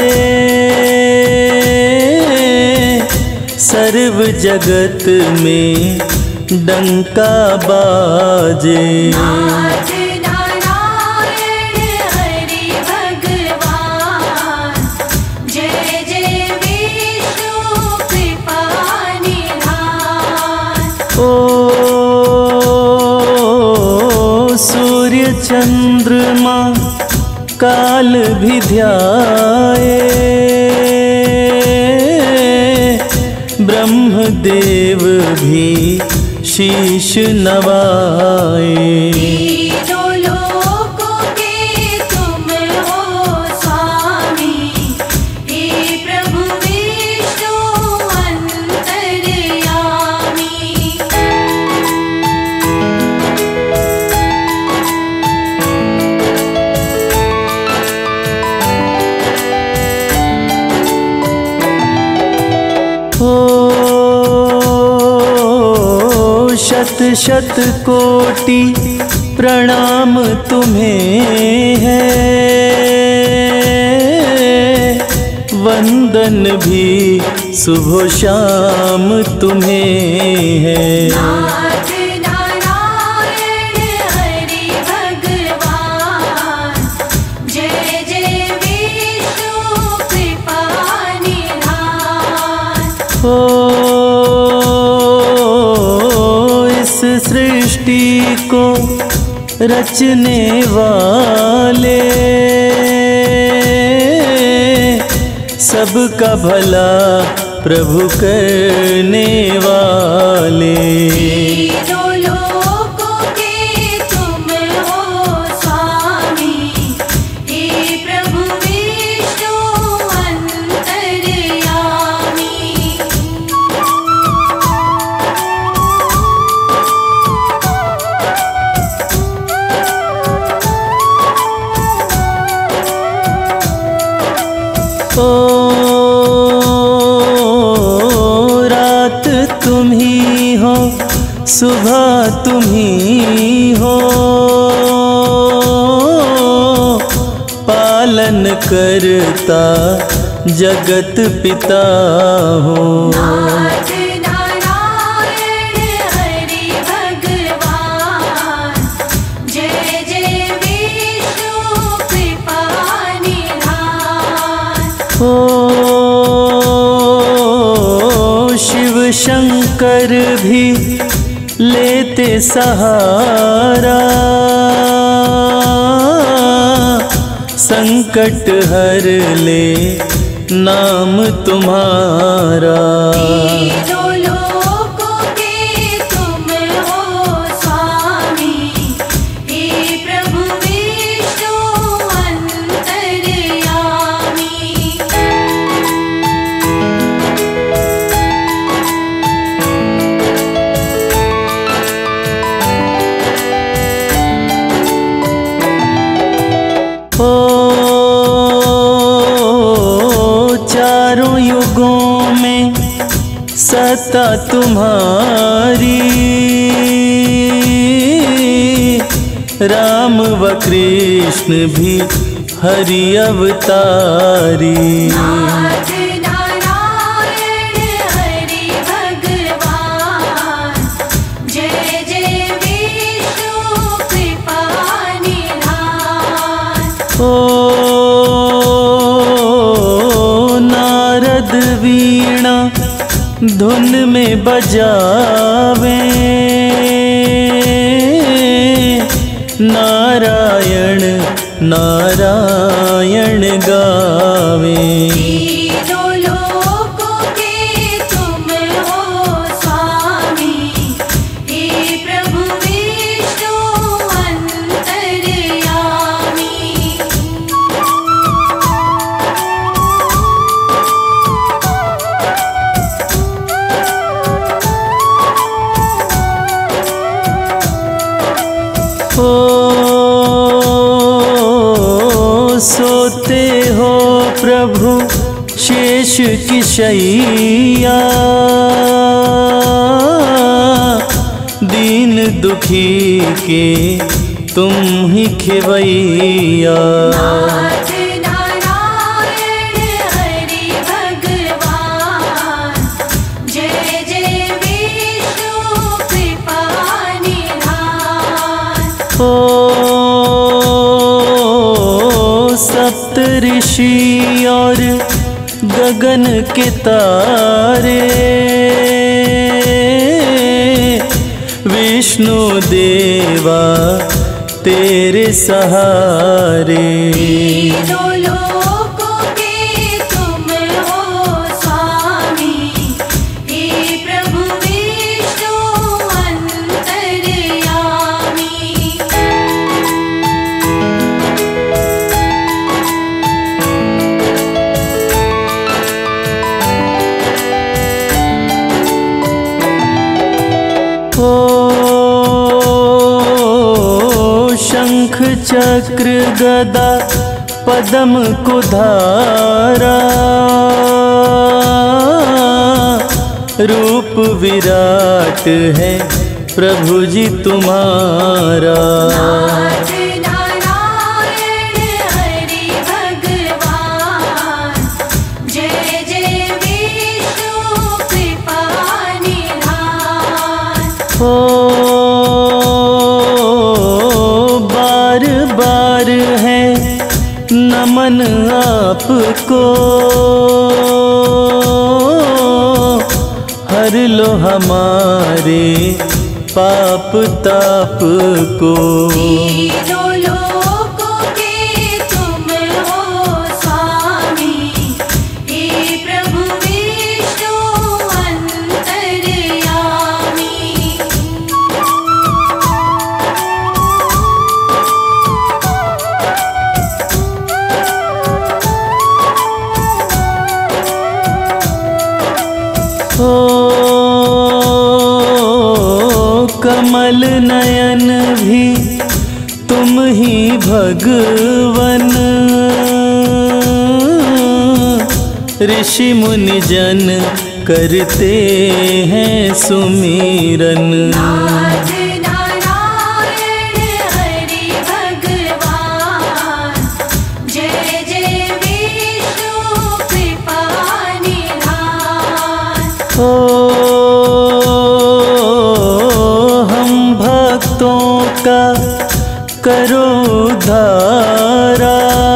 सर्व जगत में डंका बाजे। नाथ नारायण हरि भगवान, जय जय विष्णु कृपा निधान। ओ सूर्य चंद्रमा काल भी ध्याए, ब्रह्मदेव भी शीश नवाए। तीनों लोकों के तुम हो स्वामी, हे प्रभु विष्णु अंतर्यामी। ओ शत शत कोटि प्रणाम तुम्हें है, वंदन भी सुबह शाम तुम्हें है। नाथ नारायण हरि भगवान, जय जय विष्णु कृपा निधान। ओ इस सृष्टि को रचने वाले, सबका भला प्रभु करने वाले। तीनों लोकों के तुम हो स्वामी, हे प्रभु विष्णु अंतर्यामी। ओ रात तुम ही हो, सुबह तुम ही हो, पालन करता जगत पिता हो। नाथ नारायण हरि भगवान, जय जय विष्णु कृपा निधान। ओ शिव शंकर भी लेते सहारा, संकट हर ले नाम तुम्हारा। तीनों लोकों के तुम हो स्वामी, हे प्रभु विष्णु सत्ता तुम्हारी, राम व कृष्ण भी हरि अवतारी। नाथ नारायण हरि भगवान, जय जय विष्णु कृपा निधान। ओ नारद वीणा धुन में बजावे, नारायण नारायण गावे। तीनों लोकों के तुम हो स्वामी, हे प्रभु विष्णु अंतर्यामी। सोते हो प्रभु शेष की शैया, दीन दुखी के तुम ही खेवैया। नाथ नारायण हरि भगवान, जय जय विष्णु कृपा निधान। सप्त ऋषि और गगन के तारे, विष्णु देवा तेरे सहारे। तीनों लोकों के तुम हो स्वामी, हे प्रभु विष्णु अंतर्यामी। शंख चक्र गदा पद्म कुधारा, रूप विराट है प्रभु जी तुम्हारा। नाथ नारायण हरि भगवान, जय जय विष्णु कृपा निधान। बार बार है नमन आपको, हर लो हमारे पाप ताप को। तीनों लोकों के तुम हो स्वामी, हे प्रभु विष्णु अंतर्यामी। कमल नयन भी तुम ही भगवन, ऋषि मुनि जन करते हैं सुमिरन। नाथ नारायण हरि भगवान, जय जय विष्णु कृपा निधान। हम भक्तों का करो उद्धारा,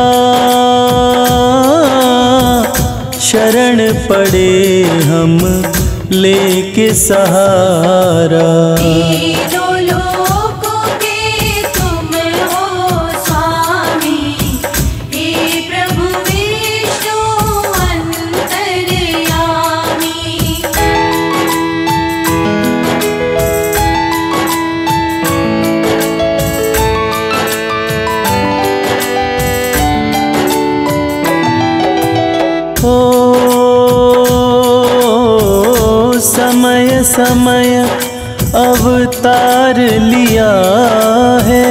शरण पड़े हम लेके सहारा। तीनों लोकों के तुम हो स्वामी, हे प्रभु विष्णु अंतर्यामी। समय समय अवतार लिया है,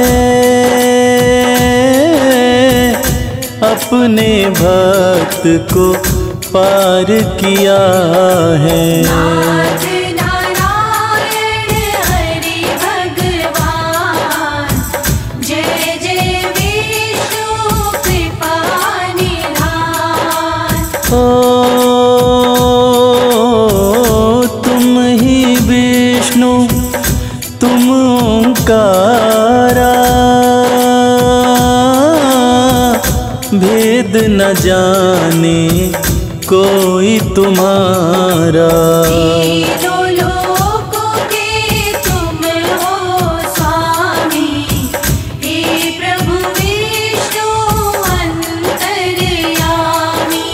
अपने भक्त को पार किया है। नाथ नारायण हरि भगवान, जय जय विष्णु कृपा निधान। ओ तुम ही विष्णु तुम ओंकारा, भेद न जाने कोई तुम्हारा। तीनों लोकों के तुम हो स्वामी, हे प्रभु विष्णु अंतर्यामी।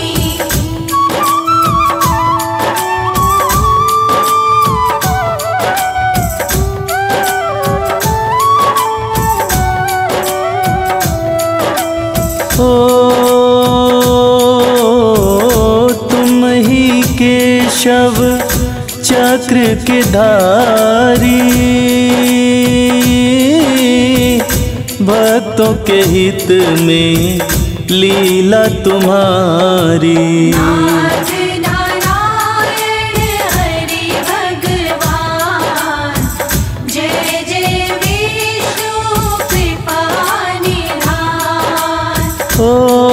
ओ तुम ही केशव चक्र के धारी, भक्तों के हित में लीला तुम्हारी। नाथ नारायण हरि भगवान, जय जय विष्णु कृपा निधान। ओ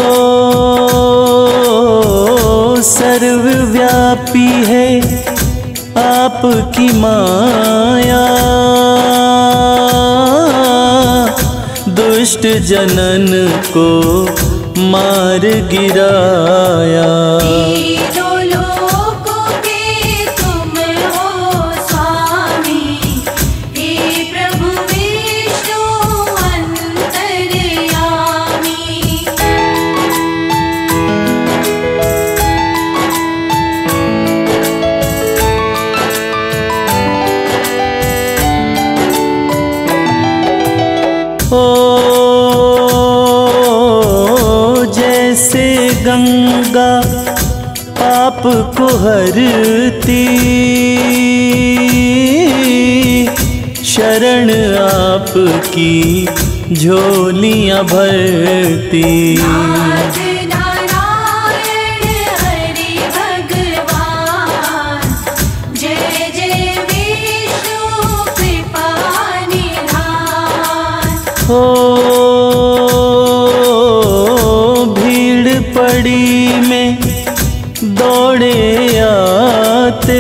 सर्वव्यापी है आपकी माया, दुष्ट जनन को मार गिराया। तीनों लोकों के तुम हो स्वामी, हे प्रभु विष्णु अंतर्यामी। ओ जैसे गंगा पाप को हरती, शरण आपकी झोलियां भरती। नाथ नारायण हरि भगवान, जय जय विष्णु कृपा निधान। ओ भीड़ पड़ी में दौड़े आते,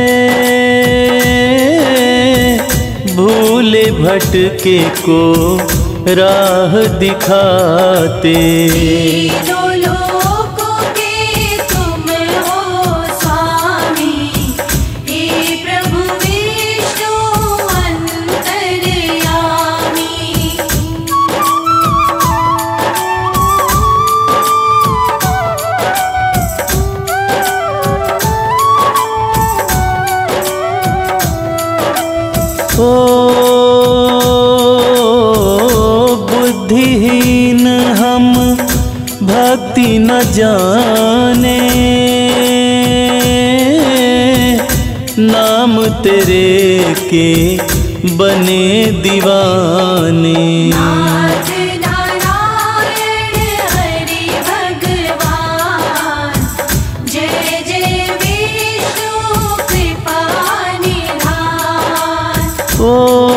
भूले भटके को राह दिखाते। तीनों लोकों के तुम हो स्वामी, हे प्रभु विष्णु अंतर्यामी। ओ बुद्धिहीन हम भक्ति न जाने, नाम तेरे के बने दीवाने। नाथ नारायण हरि भगवान, जय जय विष्णु कृपा निधान। ओ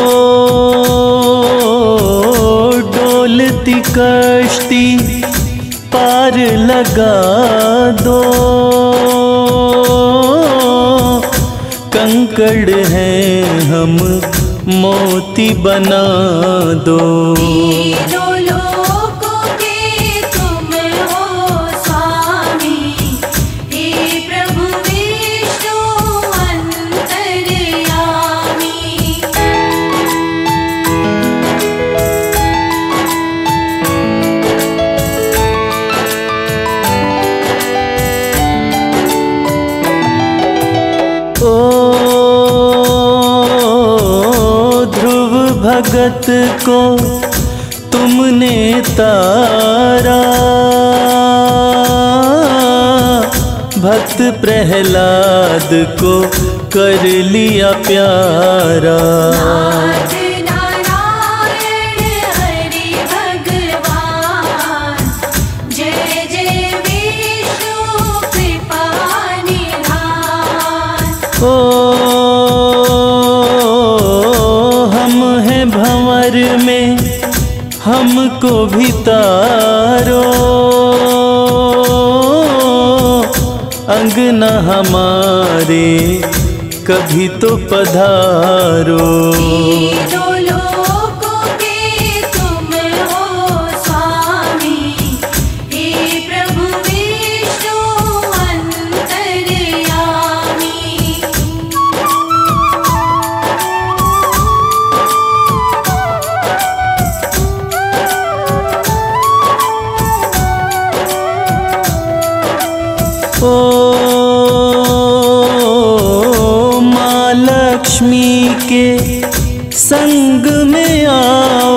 डोलती कश्ती पार लगा दो, कंकड़ हैं हम मोती बना दो। तीनों लोकों के तुम हो स्वामी, हे प्रभु विष्णु अंतर्यामी। ओ ध्रुव भगत को तुमने तारा, भक्त प्रहलाद को कर लिया प्यारा। नाथ नारायण हरि भगवान, जय जय विष्णु कृपा हम हैं भंवर में हमको भी तारो, अंगना हमारे कभी तो पधारो। तीनों लोकों के तुम हो स्वामी, हे प्रभु विष्णु अंतर्यामी। ओ माँ लक्ष्मी के संग में आओ,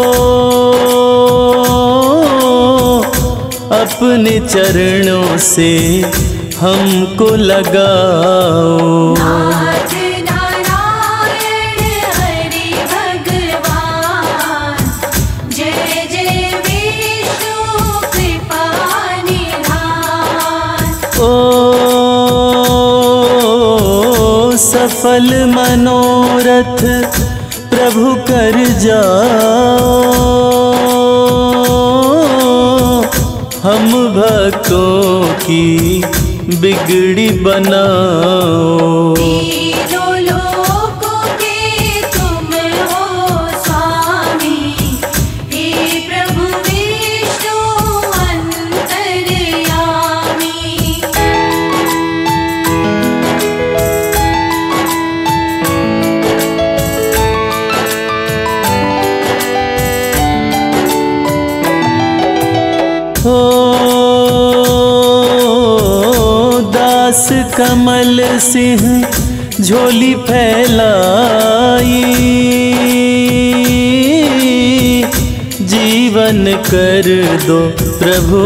अपने चरणों से हमको लगाओ। नाथ नारायण हरि भगवान, जय जय विष्णु कृपा निधान। ओ सफल मनोरथ प्रभु कर जाओ, हम भक्तों की बिगड़ी बनाओ। तीनों लोकों के तुम हो स्वामी, हे प्रभु विष्णु अंतर्यामी। हो दास कमल सिंह झोली फैलाई, जीवन कर दो प्रभु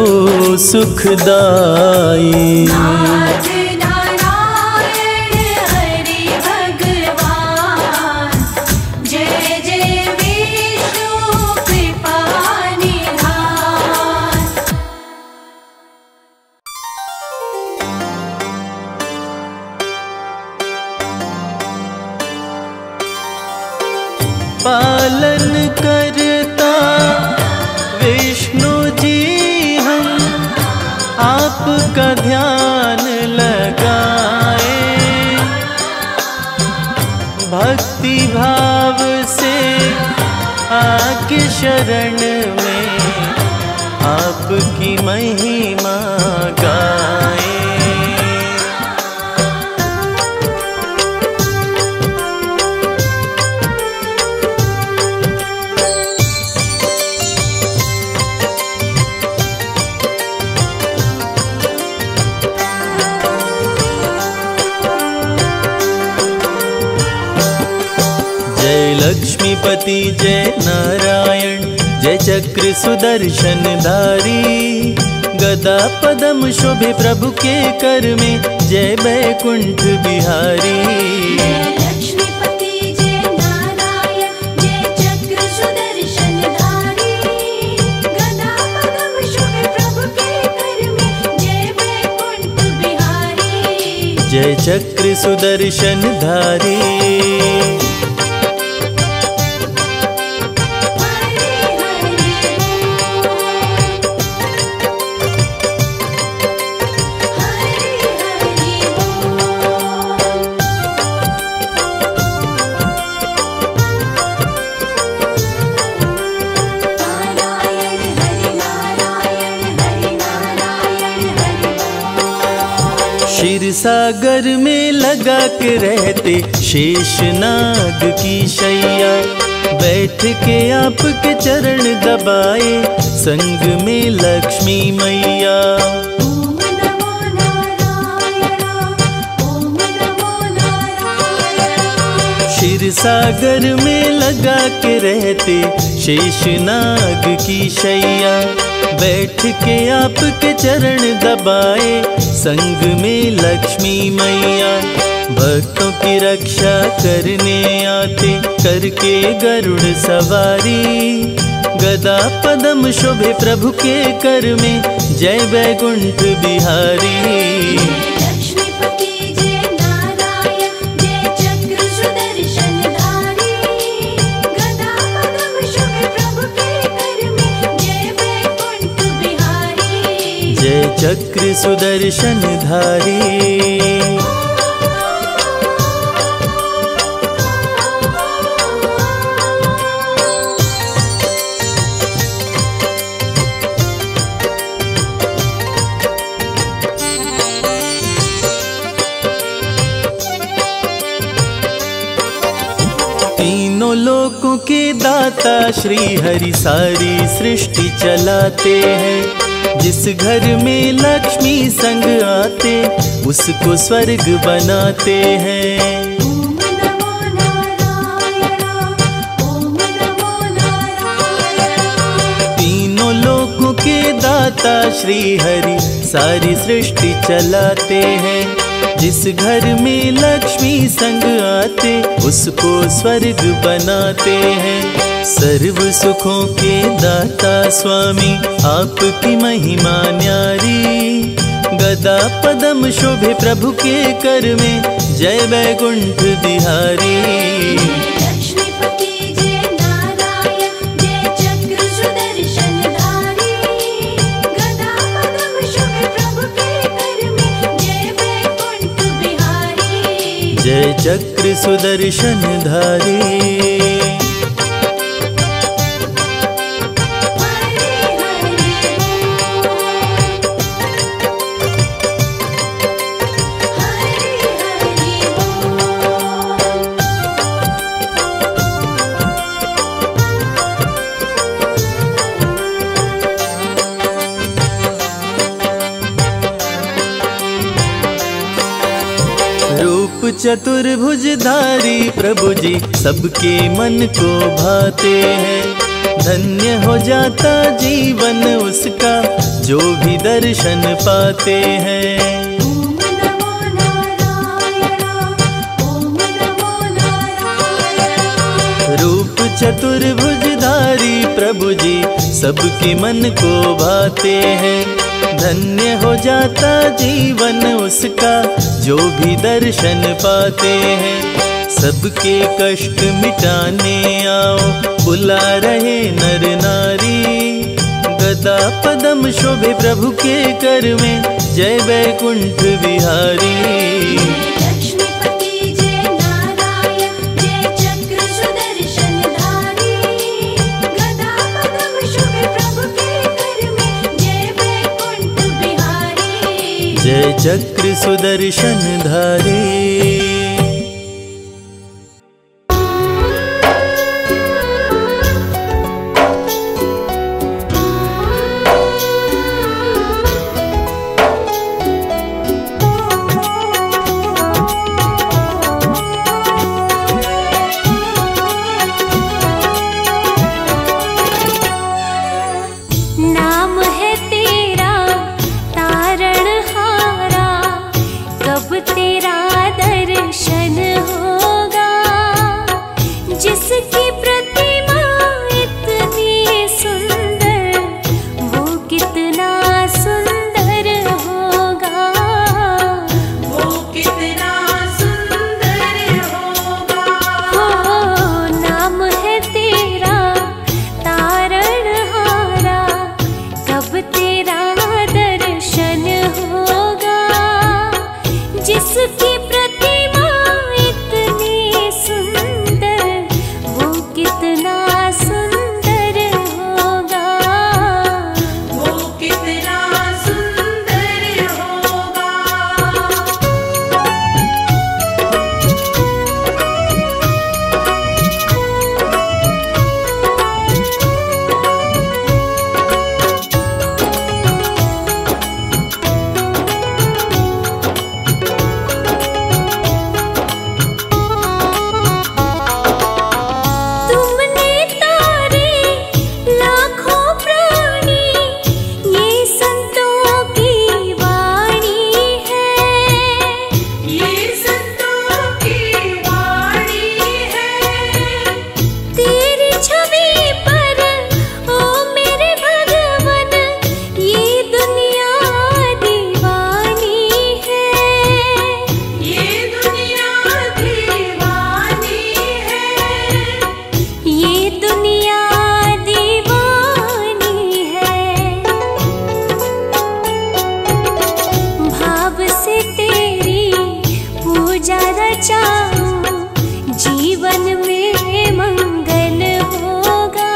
सुखदाई। नाथ नारायण हरि भगवान, जय जय विष्णु कृपा निधान। पालन करता विष्णु जी हम आपका ध्यान लगाए, भक्ति भाव से आके शरण में आपकी महिमा गाए। जय लक्ष्मीपति जय नारायण, जय चक्र सुदर्शन धारी, गदा पदम शोभे प्रभु के कर में, जय बैकुंठ बिहारी। जय लक्ष्मीपति जय नारायण, जय चक्र सुदर्शन धारी, गदा पद्म शोभे प्रभु के कर में, जय बैकुंठ बिहारी। जय चक्र सुदर्शन धारी। क्षीर सागर में लगा के रहते शेषनाग की शैया, बैठ के आपके चरण दबाए संग में लक्ष्मी मैया। ओम नमो नारायण, ओम नमो नारायण। क्षीर सागर में लगा के रहते शेषनाग की शैया, बैठ के आपके चरण दबाए संग में लक्ष्मी मैया। भक्तों की रक्षा करने आते करके गरुड़ सवारी, गदा पदम शोभे प्रभु के कर में, जय बैकुंठ बिहारी। जय लक्ष्मीपति जय नारायण, जय चक्र सुदर्शन धारी। तीनों लोकों के दाता श्री हरि सारी सृष्टि चलाते हैं। जिस घर में लक्ष्मी संग आते उसको स्वर्ग बनाते हैं। ओम नमो नारायण, ओम नमो नारायण। तीनों लोकों के दाता श्री हरि सारी सृष्टि चलाते हैं। जिस घर में लक्ष्मी संग आते उसको स्वर्ग बनाते हैं। सर्व सुखों के दाता स्वामी आपकी महिमा न्यारी। गदा पदम शोभे प्रभु के कर में जय वैकुंठ बिहारी। लक्ष्मीपति जय नारायण जय चक्र सुदर्शन धारी। गदा पद्म शोभे प्रभु के कर में जय वैकुंठ बिहारी। जय चक्र सुदर्शन धारी। चतुर्भुजधारी प्रभु जी सबके मन को भाते हैं। धन्य हो जाता जीवन उसका जो भी दर्शन पाते हैं। ओम नमो नारायण, ओम नमो नारायण। रूप चतुर्भुजधारी प्रभु जी सबके मन को भाते हैं। धन्य हो जाता जीवन उसका जो भी दर्शन पाते हैं। सबके कष्ट मिटाने आओ बुला रहे नर नारी। गदा पदम शोभे प्रभु के कर में जय वैकुंठ बिहारी। लक्ष्मीपति जय नारायण जय चक्र सुदर्शन धारी। गदा पद्म शोभे प्रभु के कर में जय वैकुंठ बिहारी। जय चक्र सुदर्शन धारी। नाम है तेरा तारणहारा, कब तेरा बचाऊं, जीवन में मंगल होगा।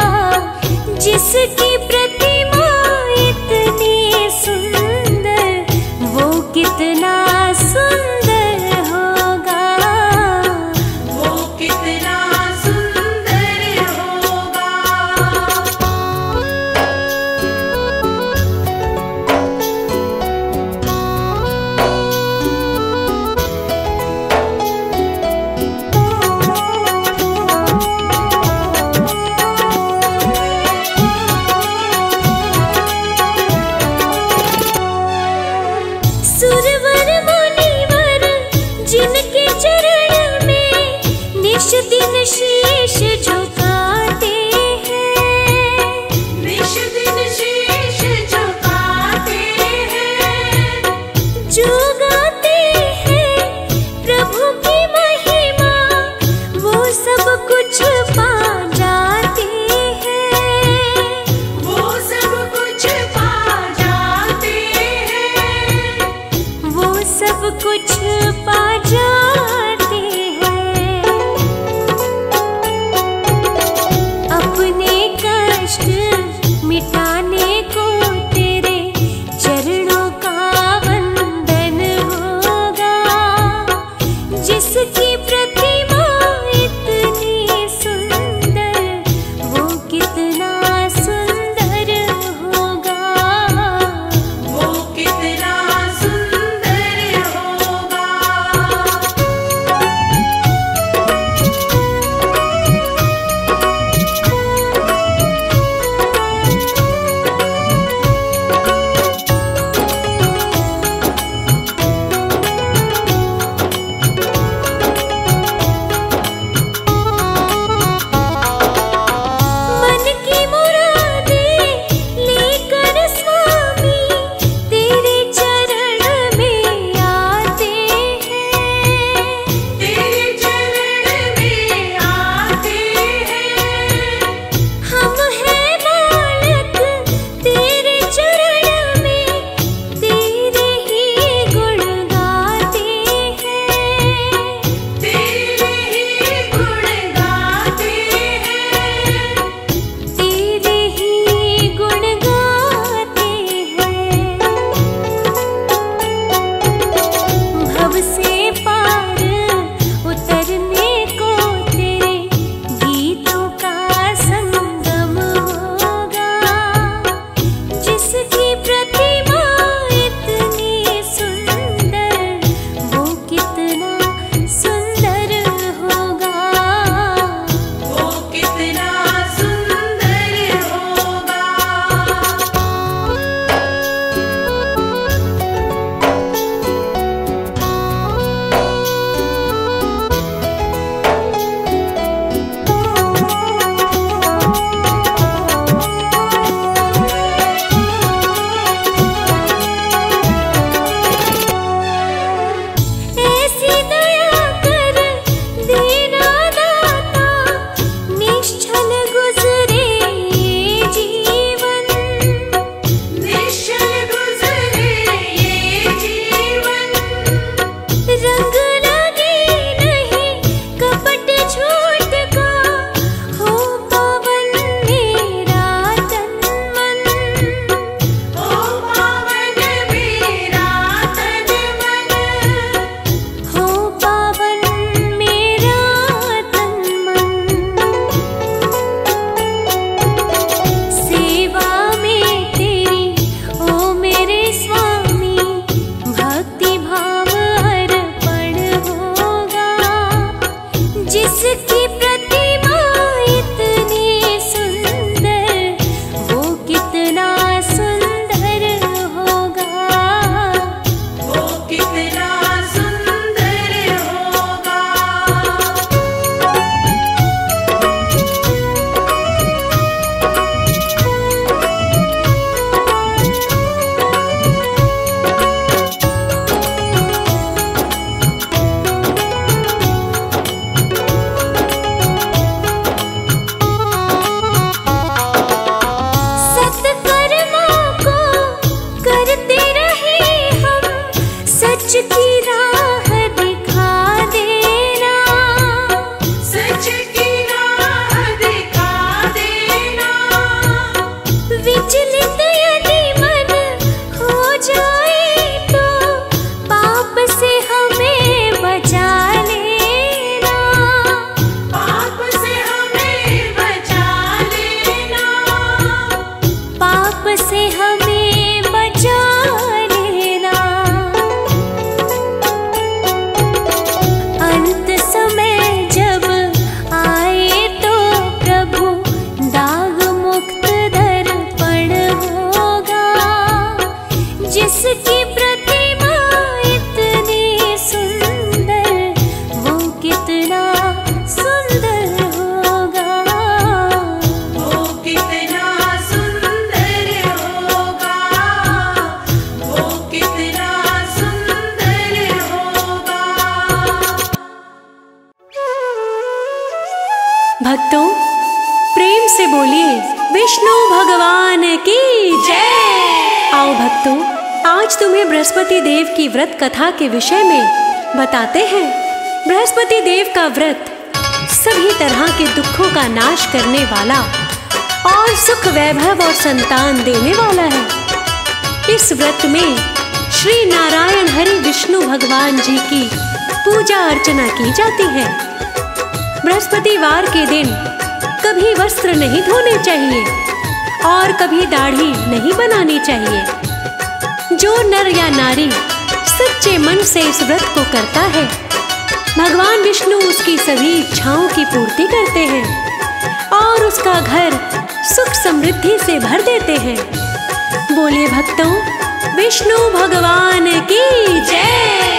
जिसकी प्रतिमा इतनी सुंदर, वो कितना सुंदर होगा, वो कितना सुंदर होगा। सुरवर मुनिवर जिनके चरण में निश दिन शीश झुकाते हैं, निश दिन शीश झुकाते हैं। जो गाते हैं प्रभु की महिमा, वो सब कुछ पा जाते हैं, वो सब कुछ पा जाते हैं, वो सब कुछ पा जाते हैं। अपने कष्ट मिटाने को तेरे चरणों का वंदन होगा। जिसकी प्रतिमा इतनी सुंदर, वो कितना सुंदर होगा, वो कितना सुंदर होगा। भक्तों, प्रेम से बोलिए विष्णु भगवान की जय। आओ भक्तों, आज तुम्हें बृहस्पति देव की व्रत कथा के विषय में बताते हैं। बृहस्पति देव का व्रत सभी तरह के दुखों का नाश करने वाला और सुख वैभव और संतान देने वाला है। इस व्रत में श्री नारायण हरि विष्णु भगवान जी की पूजा अर्चना की जाती है। बृहस्पतिवार के दिन कभी वस्त्र नहीं धोने चाहिए और कभी दाढ़ी नहीं बनानी चाहिए। जो नर या नारी सच्चे मन से इस व्रत को करता है, भगवान विष्णु उसकी सभी इच्छाओं की पूर्ति करते हैं और उसका घर सुख समृद्धि से भर देते हैं। बोलिए भक्तों, विष्णु भगवान की जय।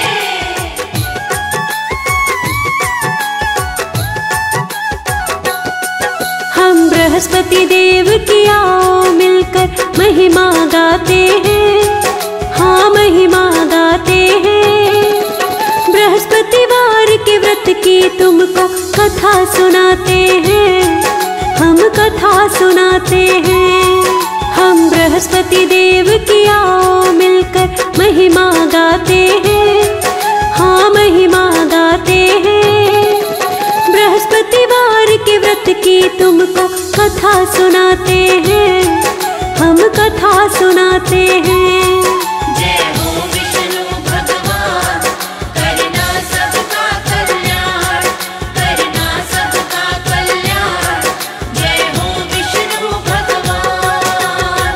हम बृहस्पति देव की आओ मिलकर महिमा गाते हैं, हाँ महिमा गाते हैं। बृहस्पतिवार के व्रत की तुमको कथा सुनाते हैं, हम कथा सुनाते हैं। हम बृहस्पति देव की आओ मिलकर महिमा गाते हैं, हाँ महिमा गाते हैं। बृहस्पतिवार के व्रत की तुमको कथा सुनाते हैं, हम कथा सुनाते हैं। जय हो विष्णु भगवान, करना सबका कल्याण, करना सबका कल्याण। जय हो विष्णु भगवान।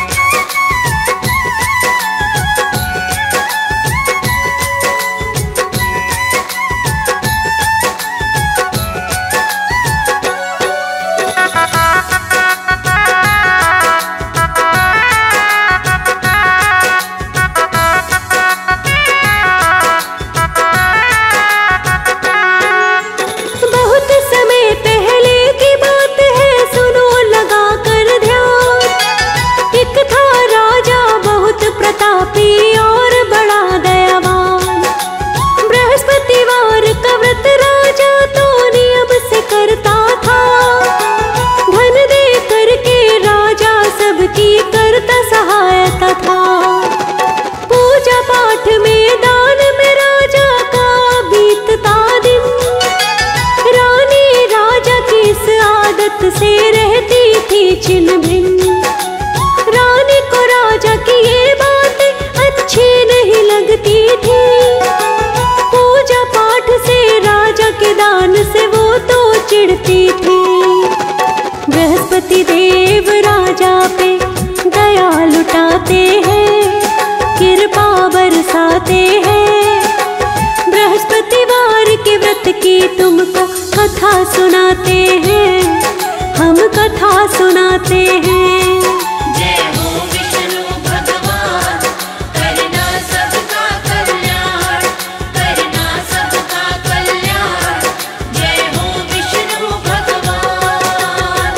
बहुत समय पहले की बात है, सुनो लगा कर ध्यान। एक था राजा बहुत प्रतापी और बड़ा दयावान। बृहस्पतिवार का व्रत राजा तो नियम से करता था। धन दे करके राजा सबकी करता सहायता था। पूजा पाठ में दान में राजा का बीतता दिन। रानी राजा की इस आदत से रहती थी छिन्न भिन्न। रानी को राजा की ये बात अच्छी नहीं लगती थी। पूजा पाठ से राजा के दान से वो तो चिढ़ती थी। बृहस्पति देव राजा पे दया लुटाते हैं, कृपा बरसाते हैं। बृहस्पतिवार के व्रत की तुमको कथा सुनाते हैं, हम कथा सुनाते हैं। जय हो विष्णु भगवान, करना सबका कल्याण, करना सबका कल्याण। जय हो विष्णु भगवान।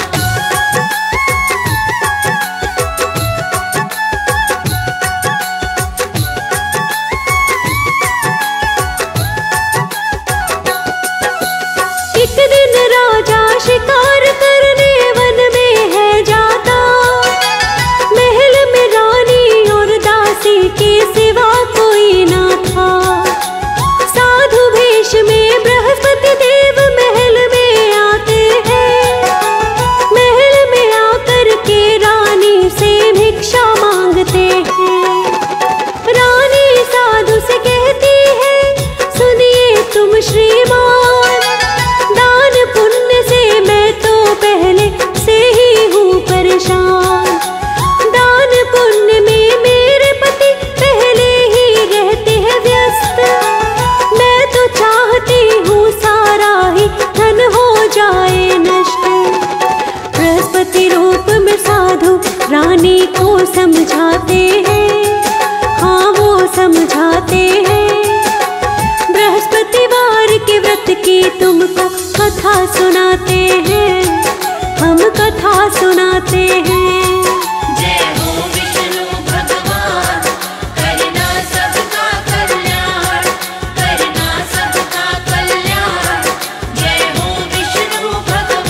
एक दिन राजा शिकार करने वन में है जाता। महल में रानी और दासी के सिवा कोई ना था। साधु वेश में बृहस्पति देव महल में आते हैं। महल में आकर के रानी से भिक्षा मांगते हैं। रानी साधु से कहती है, सुनिए तुम श्रीमान, दान पुण्य से मैं तो पहले से ही हूँ परेशान। दान पुण्य में मेरे पति पहले ही रहते हैं व्यस्त। मैं तो चाहती हूँ सारा ही धन हो जाए नष्ट। बृहस्पति रूप में साधु रानी को समझाते हैं, हाँ वो समझाते हैं। बृहस्पतिवार के व्रत की तुमको कथा सुनाते हैं, हम कथा सुनाते हैं। जय हो विष्णु भगवान, करना सबका कल्याण, करना सबका कल्याण। जय हो विष्णु भगवान।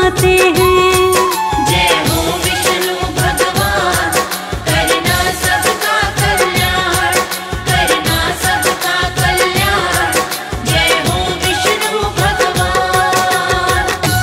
सुनाते हैं। जय हो विष्णु भगवान, करना सबका कल्याण, करना सबका कल्याण। जय हो विष्णु भगवान।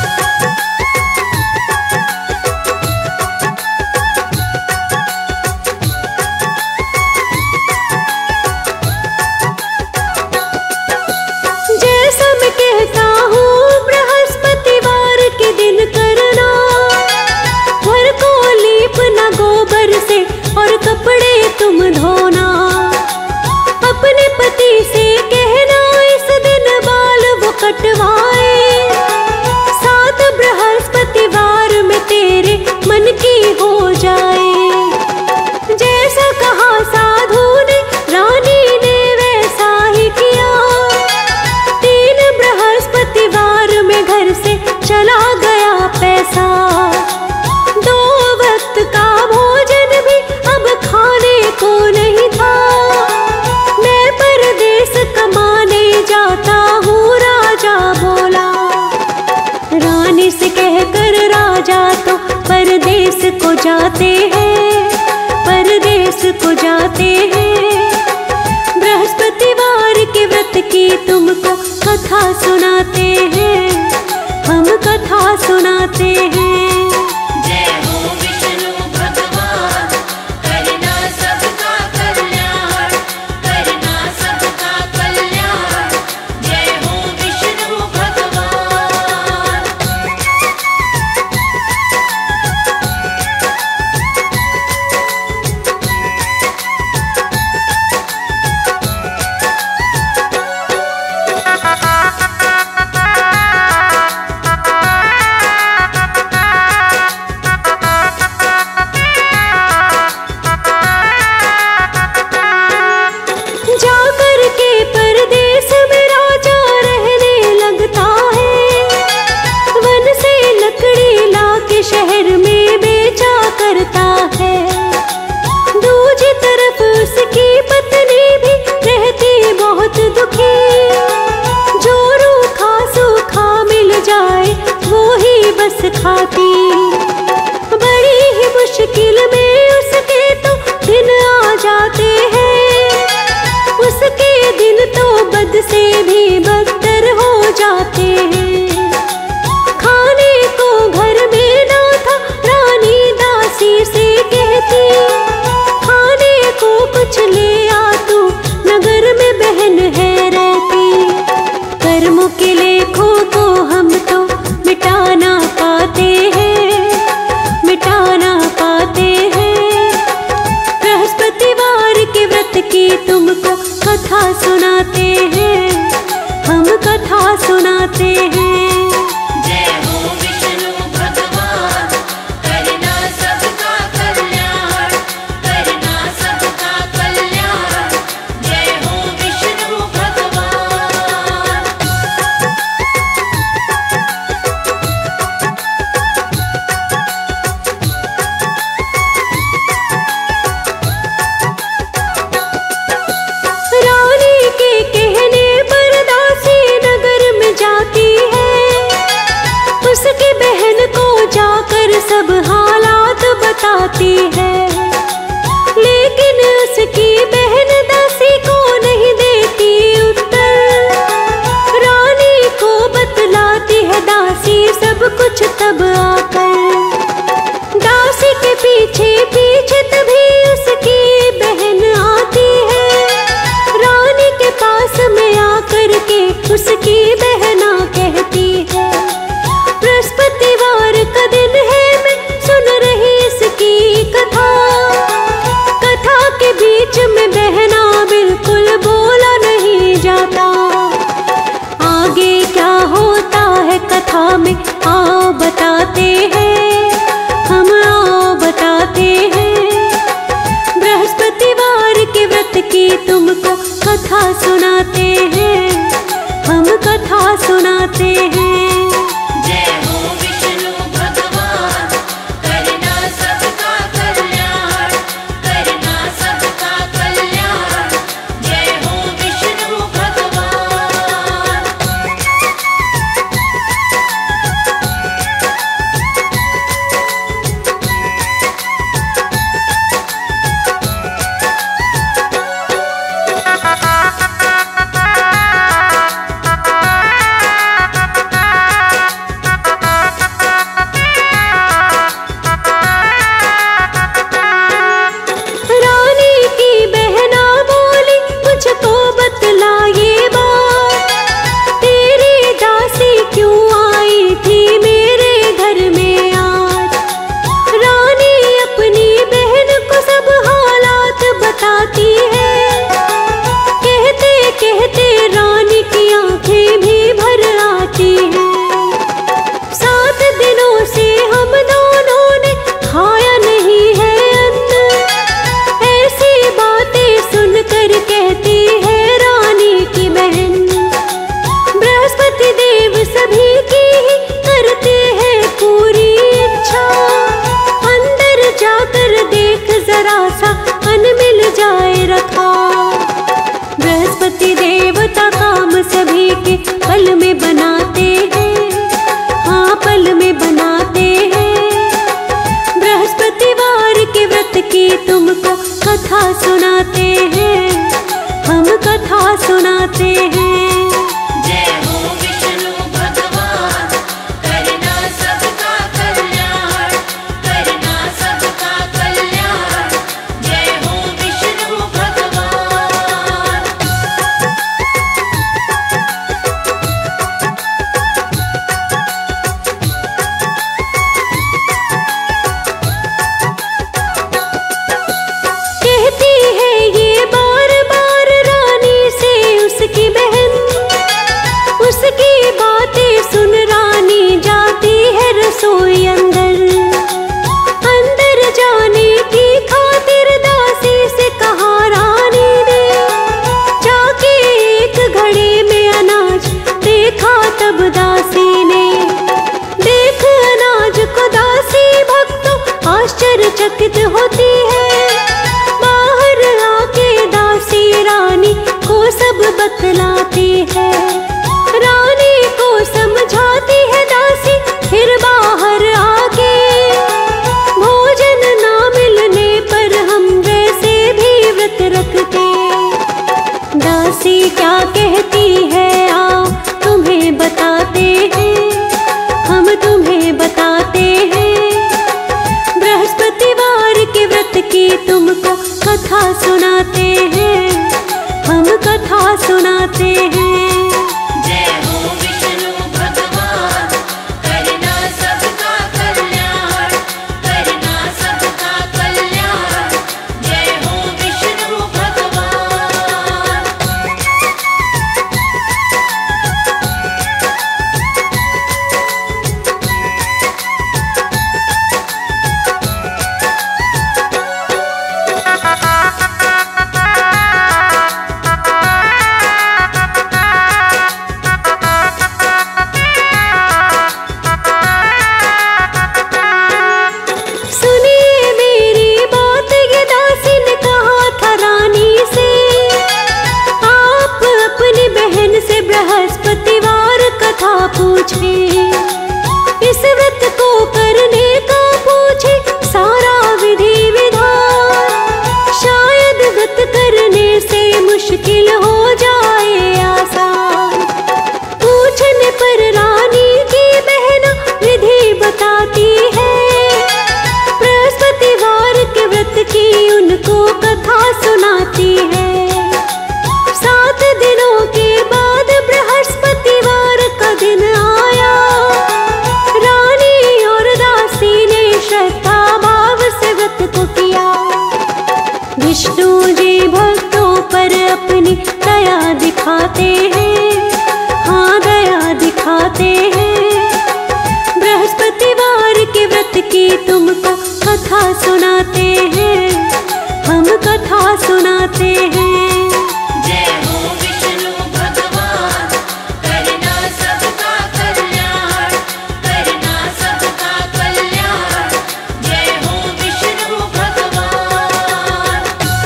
जैसा मैं कहता हूँ बृहस्पतिवार के दिन करना, घर को लीपना गोबर से और कपड़े तुम धोना। अपने पति से कहना इस दिन बाल वो कटवाए, सात बृहस्पतिवार में तेरे मन की हो जाए। जैसा कहा साधु ने रानी ने वैसा ही किया, 3 बृहस्पतिवार में घर से चला गया पैसा। 2 वक्त का भोजन भी अब खाने को नहीं था। मैं परदेस कमाने जाता हूँ, राजा बोला। रानी से कहकर राजा तो परदेस को जाते हैं, परदेस को जाते हैं। बृहस्पतिवार के व्रत की तुमको कथा सुनाते हैं, हम कथा सुनाते हैं। जय हो विष्णु भगवान, करना सबका कल्याण, करना सबका कल्याण। जय हो विष्णु भगवान। जाकर के परदेस में राजा रहने लगता है, वन से लकड़ी ला के शहर में बेचा करता है। दूसरी तरफ उसकी पत्नी भी रहती बहुत दुखी, जो रूखा सूखा मिल जाए वो ही बस खाती। बड़ी ही मुश्किल में उसके तो दिन आ जाते हैं, उसके दिन तो बद से भी बदतर हो जाते हैं। खाने को घर में ना था, रानी दासी से कहती, खाने को कुछ ले आ तू, नगर में बहन है रहती। कर्मों के लेखों को हम तो मिटा ना पाते हैं, मिटा ना पाते हैं। बृहस्पतिवार के व्रत की तुमको कथा सुनाते हैं, हम कथा सुनाते हैं। जय हो विष्णु भगवान, करना सबका कल्याण, करना सबका कल्याण। जय हो विष्णु भगवान। रानी के कहने पर दासी नगर में जाती है, उसकी बहन को जाकर सब हालात बताती है। लेकिन उसकी बहन दासी को नहीं देती उत्तर, रानी को बतलाती है दासी सब कुछ तब आकर। दासी के पीछे पीछे तभी उसकी बहन आती है, रानी के पास में आकर के उसकी बहना कहती है, बृहस्पतिवार का दिन है, मैं सुन रही इसकी कथा। कथा के बीच में बहना बिल्कुल बोला नहीं जाता। आगे क्या होता है कथा में आओ बताते हैं, हम आओ बताते हैं। बृहस्पतिवार के व्रत की तुमको कथा सुनाते हैं, हम कथा सुनाते हैं। जय हो विष्णु भगवान, करना सबका कल्याण, करना सबका कल्याण। जय हो विष्णु भगवान। पूछे, इस व्रत को करने का पूछे सारा विधि विधान। शायद व्रत करने से मुश्किल हो जाए आसान। पूछने पर रानी की बहना विधि बताती है, बृहस्पतिवार के व्रत की उनको कथा सुनाती है। 7 दिनों के बाद बृहस्पतिवार का दिन आया। रानी और दासी ने श्रद्धा भाव से व्रत को किया। विष्णु जी भक्तों पर अपनी दया दिखाते हैं, हाँ दया दिखाते हैं। बृहस्पतिवार के व्रत की तुमको कथा सुनाते हैं, हम कथा सुनाते हैं। जय हो विष्णु भगवान, करना सबका कल्याण, करना सबका कल्याण। जय हो विष्णु भगवान।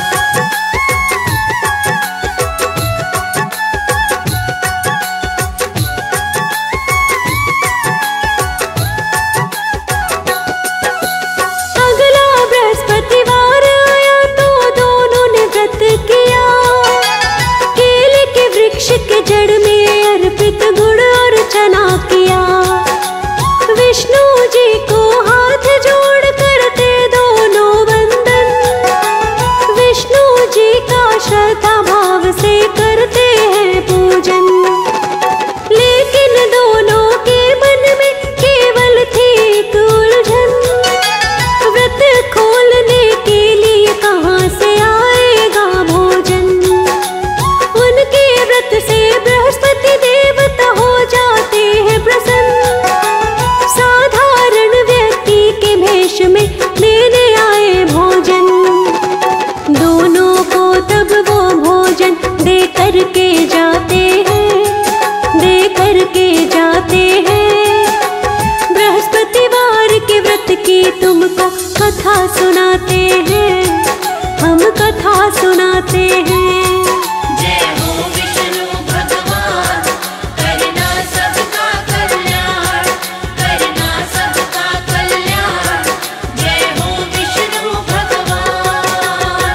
अगला बृहस्पतिवार आया तो दोनों ने व्रत किया। केले के वृक्ष के जड़ में अर्पित गुड़ और चना किया। विष्णु जी को हाथ जोड़ करते दोनों वंदन। विष्णु जी का श्रद्धा भाव से करते हैं पूजन। लेकिन दोनों के मन में केवल थी एक उलझन। व्रत खोलने के लिए कहाँ से आएगा भोजन। उनके व्रत से बृहस्पति देवता हो जाते हैं प्रसन्न। साधारण व्यक्ति के भेष में लेने आए भोजन। दोनों को तब वो भोजन दे करके जाते हैं, दे करके जाते हैं। बृहस्पतिवार के व्रत की तुमको कथा सुनाते हैं, हम कथा सुनाते हैं। जय हो विष्णु भगवान, करना सबका कल्याण, करना सबका कल्याण। जय हो विष्णु भगवान।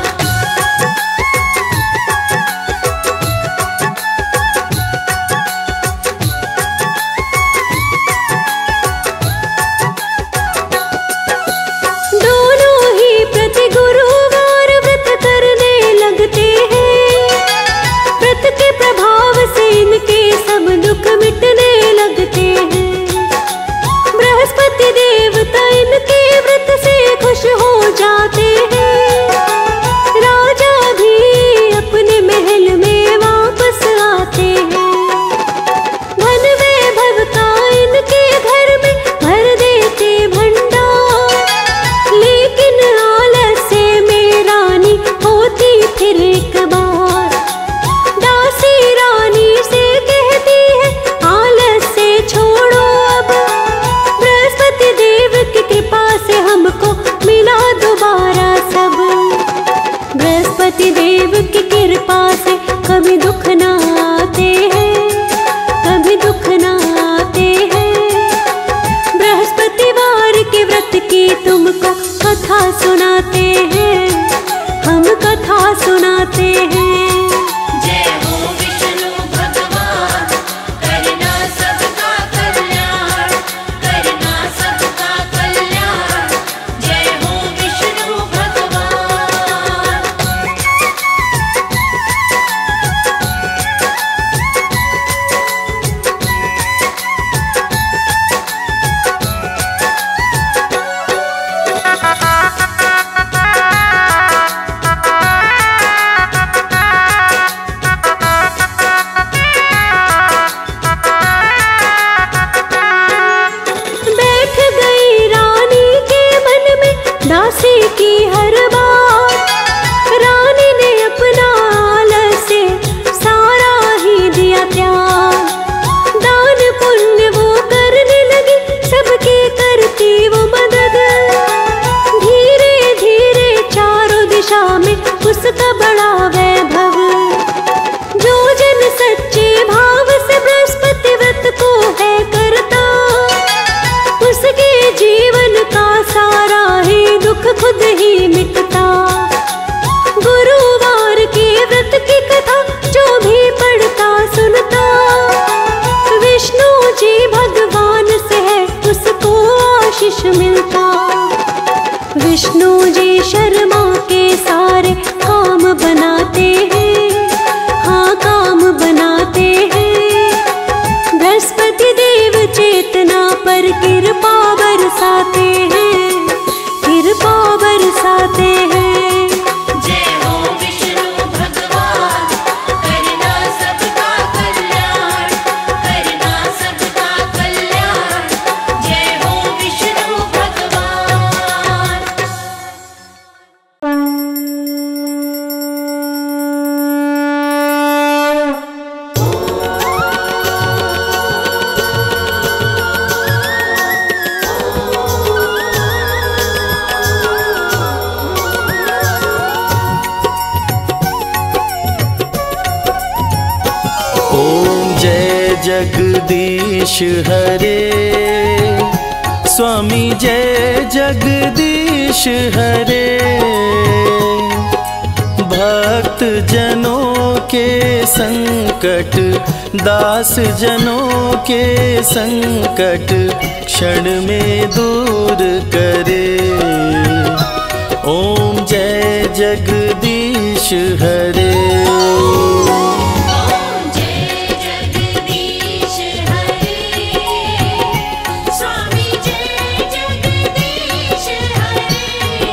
दोनों ही प्रति गुरुवार व्रत करने लगते हैं। व्रत के प्रभाव से इनके सब दुख मिटने लगते हैं। बृहस्पति देवता इनके व्रत से खुश हो जाते हैं। राजा भी अपने महल में वापस आते हैं। धन वैभव का इनके घर में भर देते भंडार। लेकिन आलस्य में रानी होती फिर एक बार। दासी रानी से कहती है आलस्य छोड़ो अब। बृहस्पति देव की कृपा से हमको मिला दोबारा सब। बृहस्पति देव की कृपा से कभी दुख ना आते हैं, कभी दुख ना आते हैं। बृहस्पतिवार के व्रत की तुमको कथा सुनाते हैं, हम कथा सुनाते हैं। जय हो विष्णु भगवान, करना सबका कल्याण, करना सबका कल्याण। जय हो विष्णु भगवान। बैठ गई रानी के मन में दासी की हर बात। रानी ने अपना आलस्य सारा ही दिया त्याग। दान पुण्य वो करने लगी, सबकी करती वो मदद। धीरे धीरे चारों दिशा में उसका बड़ा वैभव। जो जन सच्चे भाव से बृहस्पति व्रत को है करता, पर कृपा बरसाते हैं, कृपा बरसाते हैं। जय हो विष्णु भगवान, करना सबका कल्याण, करना सबका कल्याण। जय हो विष्णु भगवान। ओम जय जगदीश हरे, स्वामी जय जगदीश हरे। भक्त जनों के संकट, दास जनों के संकट क्षण में दूर करे। ओम जय जगदीश हरे। ओम जय जगदीश हरे, स्वामी जय जगदीश हरे।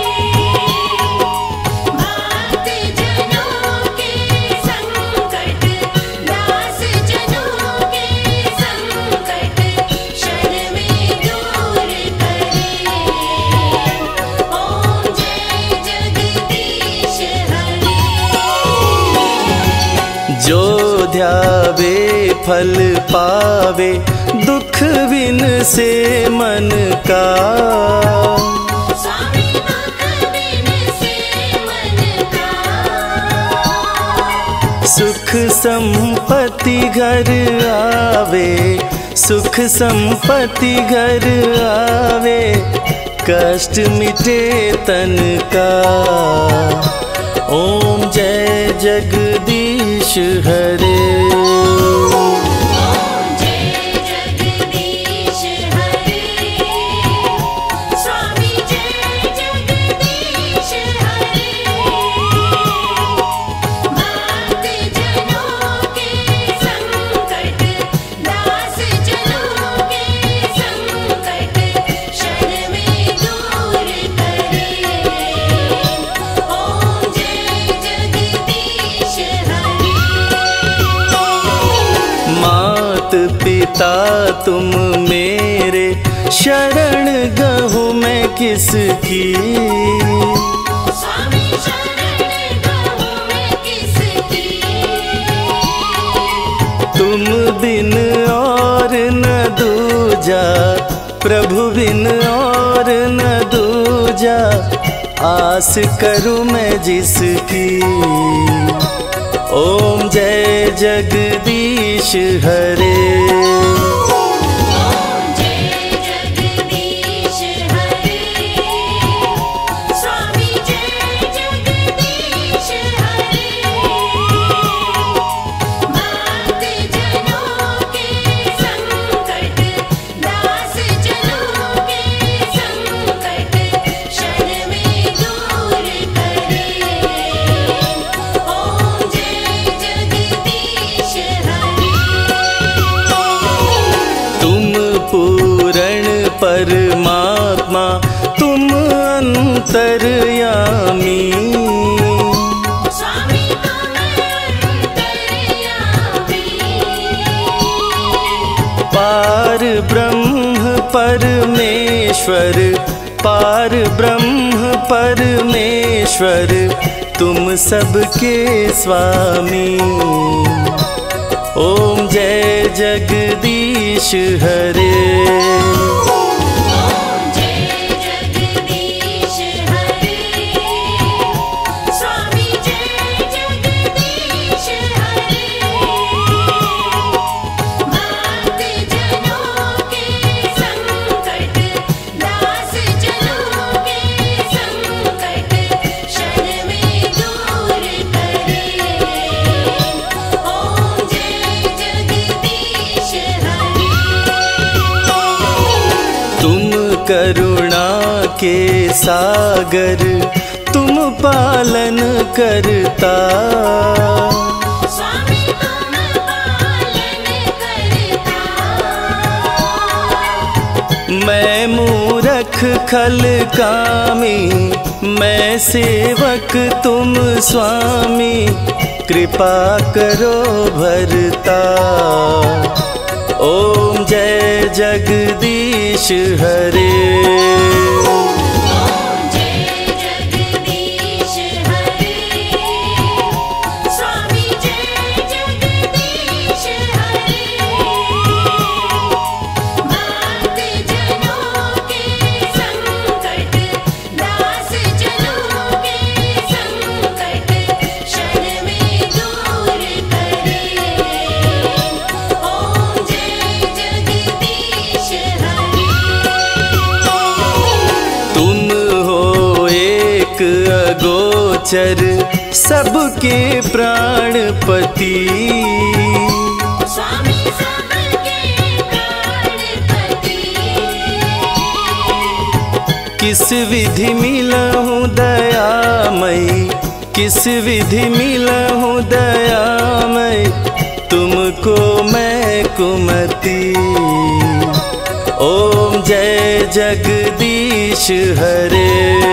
भक्त जनों के संकट, दास जनों के संकट क्षण में दूर करे। ओम जय जगदीश हरे। जो ध्यावे फल पावे, दुख बिन से मन का। स्वामी दुख बिन से मन का। सुख संपत्ति घर आवे, सुख संपत्ति घर आवे, कष्ट मिटे तन का। ओम जय जगदीश हरे। ओम जय जगदीश हरे, स्वामी जय जगदीश हरे। भक्त जनों के संकट, दास जनों के संकट क्षण में दूर करे। ओम जय जगदीश हरे। मात पिता तुम मेरे, शरण गहूँ मैं किसकी। स्वामी शरण गहूँ मैं किसकी। तुम बिन और न दूजा, प्रभु बिन और न दूजा, आस करूँ मैं जिसकी। ओम जय जगदीश हरे। ओम जय जगदीश हरे, स्वामी जय जगदीश हरे। भक्त जनों के संकट, दास जनों के संकट क्षण में दूर करे। ओम जय जगदीश हरे। तुम पूर्ण परमात्मा, तुम अंतर्यामी। स्वामी तुम अंतर्यामी। पार ब्रह्म परमेश्वर, पार ब्रह्म परमेश्वर, तुम सबके स्वामी। ओम जय जगदीश हरे। ओम जय जगदीश हरे, स्वामी जय जगदीश हरे। भक्त जनों के संकट, दास जनों के संकट क्षण में दूर करे। ओम जय जगदीश हरे। तुम करुणा के सागर, तुम पालन करता। स्वामी तुम पालन करता। मैं मूरख खल कामी, मैं सेवक तुम स्वामी, कृपा करो भरता। ओम जय जगदीश हरे। अगोचर सबके प्राणपति, स्वामी सबके प्राणपति। किस विधि मिलहूँ दयामयी, किस विधि मिलहूँ दयामयी, तुमको मैं कुमति। ओम जय जगदीश हरे।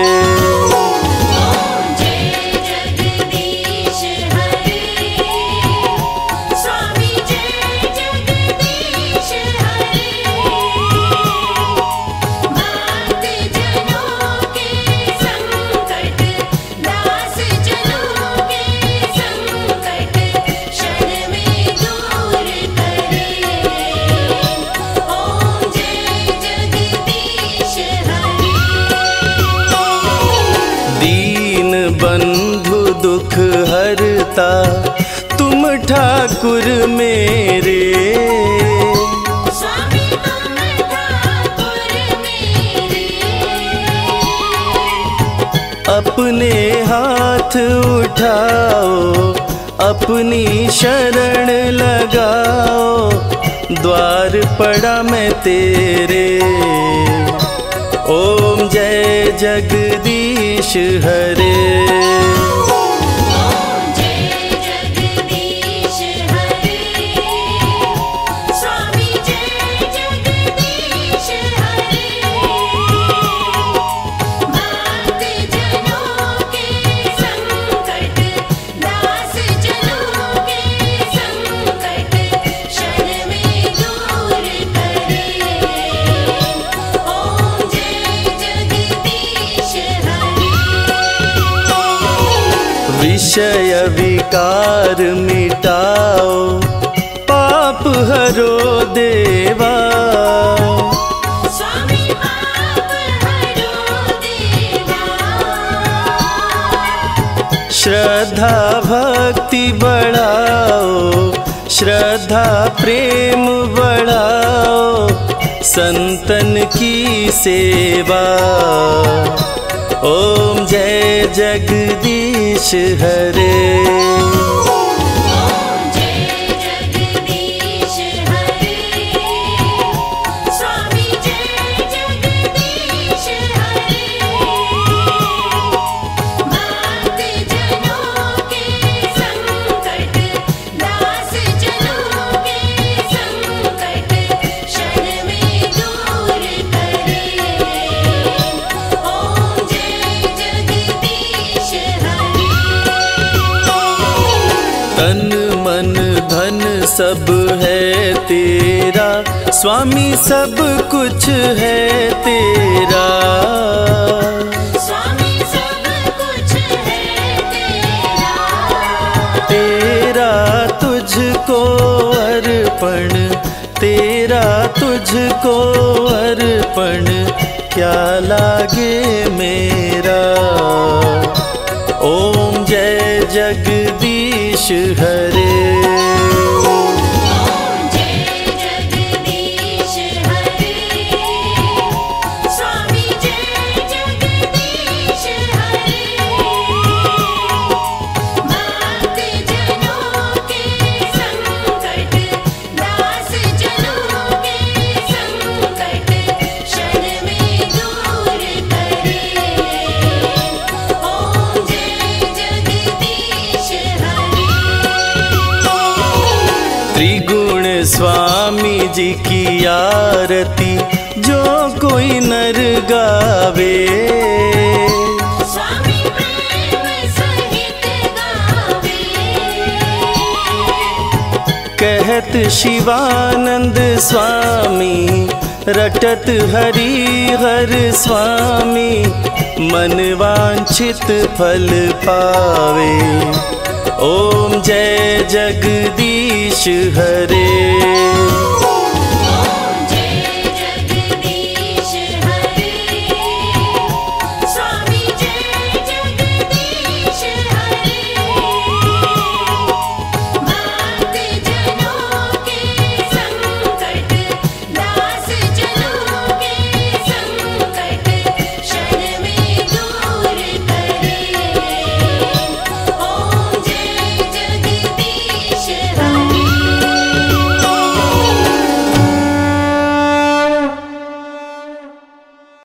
बंधु दुख हरता तुम ठाकुर मेरे, स्वामी तुम ठाकुर मेरे। अपने हाथ उठाओ, अपनी शरण लगाओ, द्वार पड़ा मैं तेरे। ओम जय जगदीश हरे। ओम जय जगदीश हरे। स्वामी जय जगदीश हरे। भक्त जनों के संकट, दास जनों के संकट, क्षण में दूर करे। ओम विषय विकार मिटाओ, पाप हरो देवा, स्वामी पाप हरो देवा। श्रद्धा भक्ति बढ़ाओ, श्रद्धा प्रेम बढ़ाओ, संतन की सेवा। ओम जय जगदीश हरे। ओम जय जगदीश हरे। स्वामी जय जगदीश हरे। भक्त जनों के संकट, दास जनों के संकट, क्षण में दूर करे। ओम तन मन धन सब है तेरा, स्वामी सब कुछ है तेरा। स्वामी सब कुछ है तेरा। तेरा तुझको अर्पण, तेरा तुझको अर्पण, क्या लागे मेरा। ओम जय जगदीश हरे। ओम जय जगदीश हरे। स्वामी जय जगदीश हरे। भक्त जनों के संकट, दास जनों के संकट, क्षण में दूर करे। ओम जय जगदीश हरे। त्रिगुण स्वामी जी की आरती जो कोई नर गावे। स्वामी प्रेम सहित गावे। कहत शिवानंद स्वामी रटत हरि हर स्वामी, मन वांछित फल पावे। ओम जय जगदीश हरे।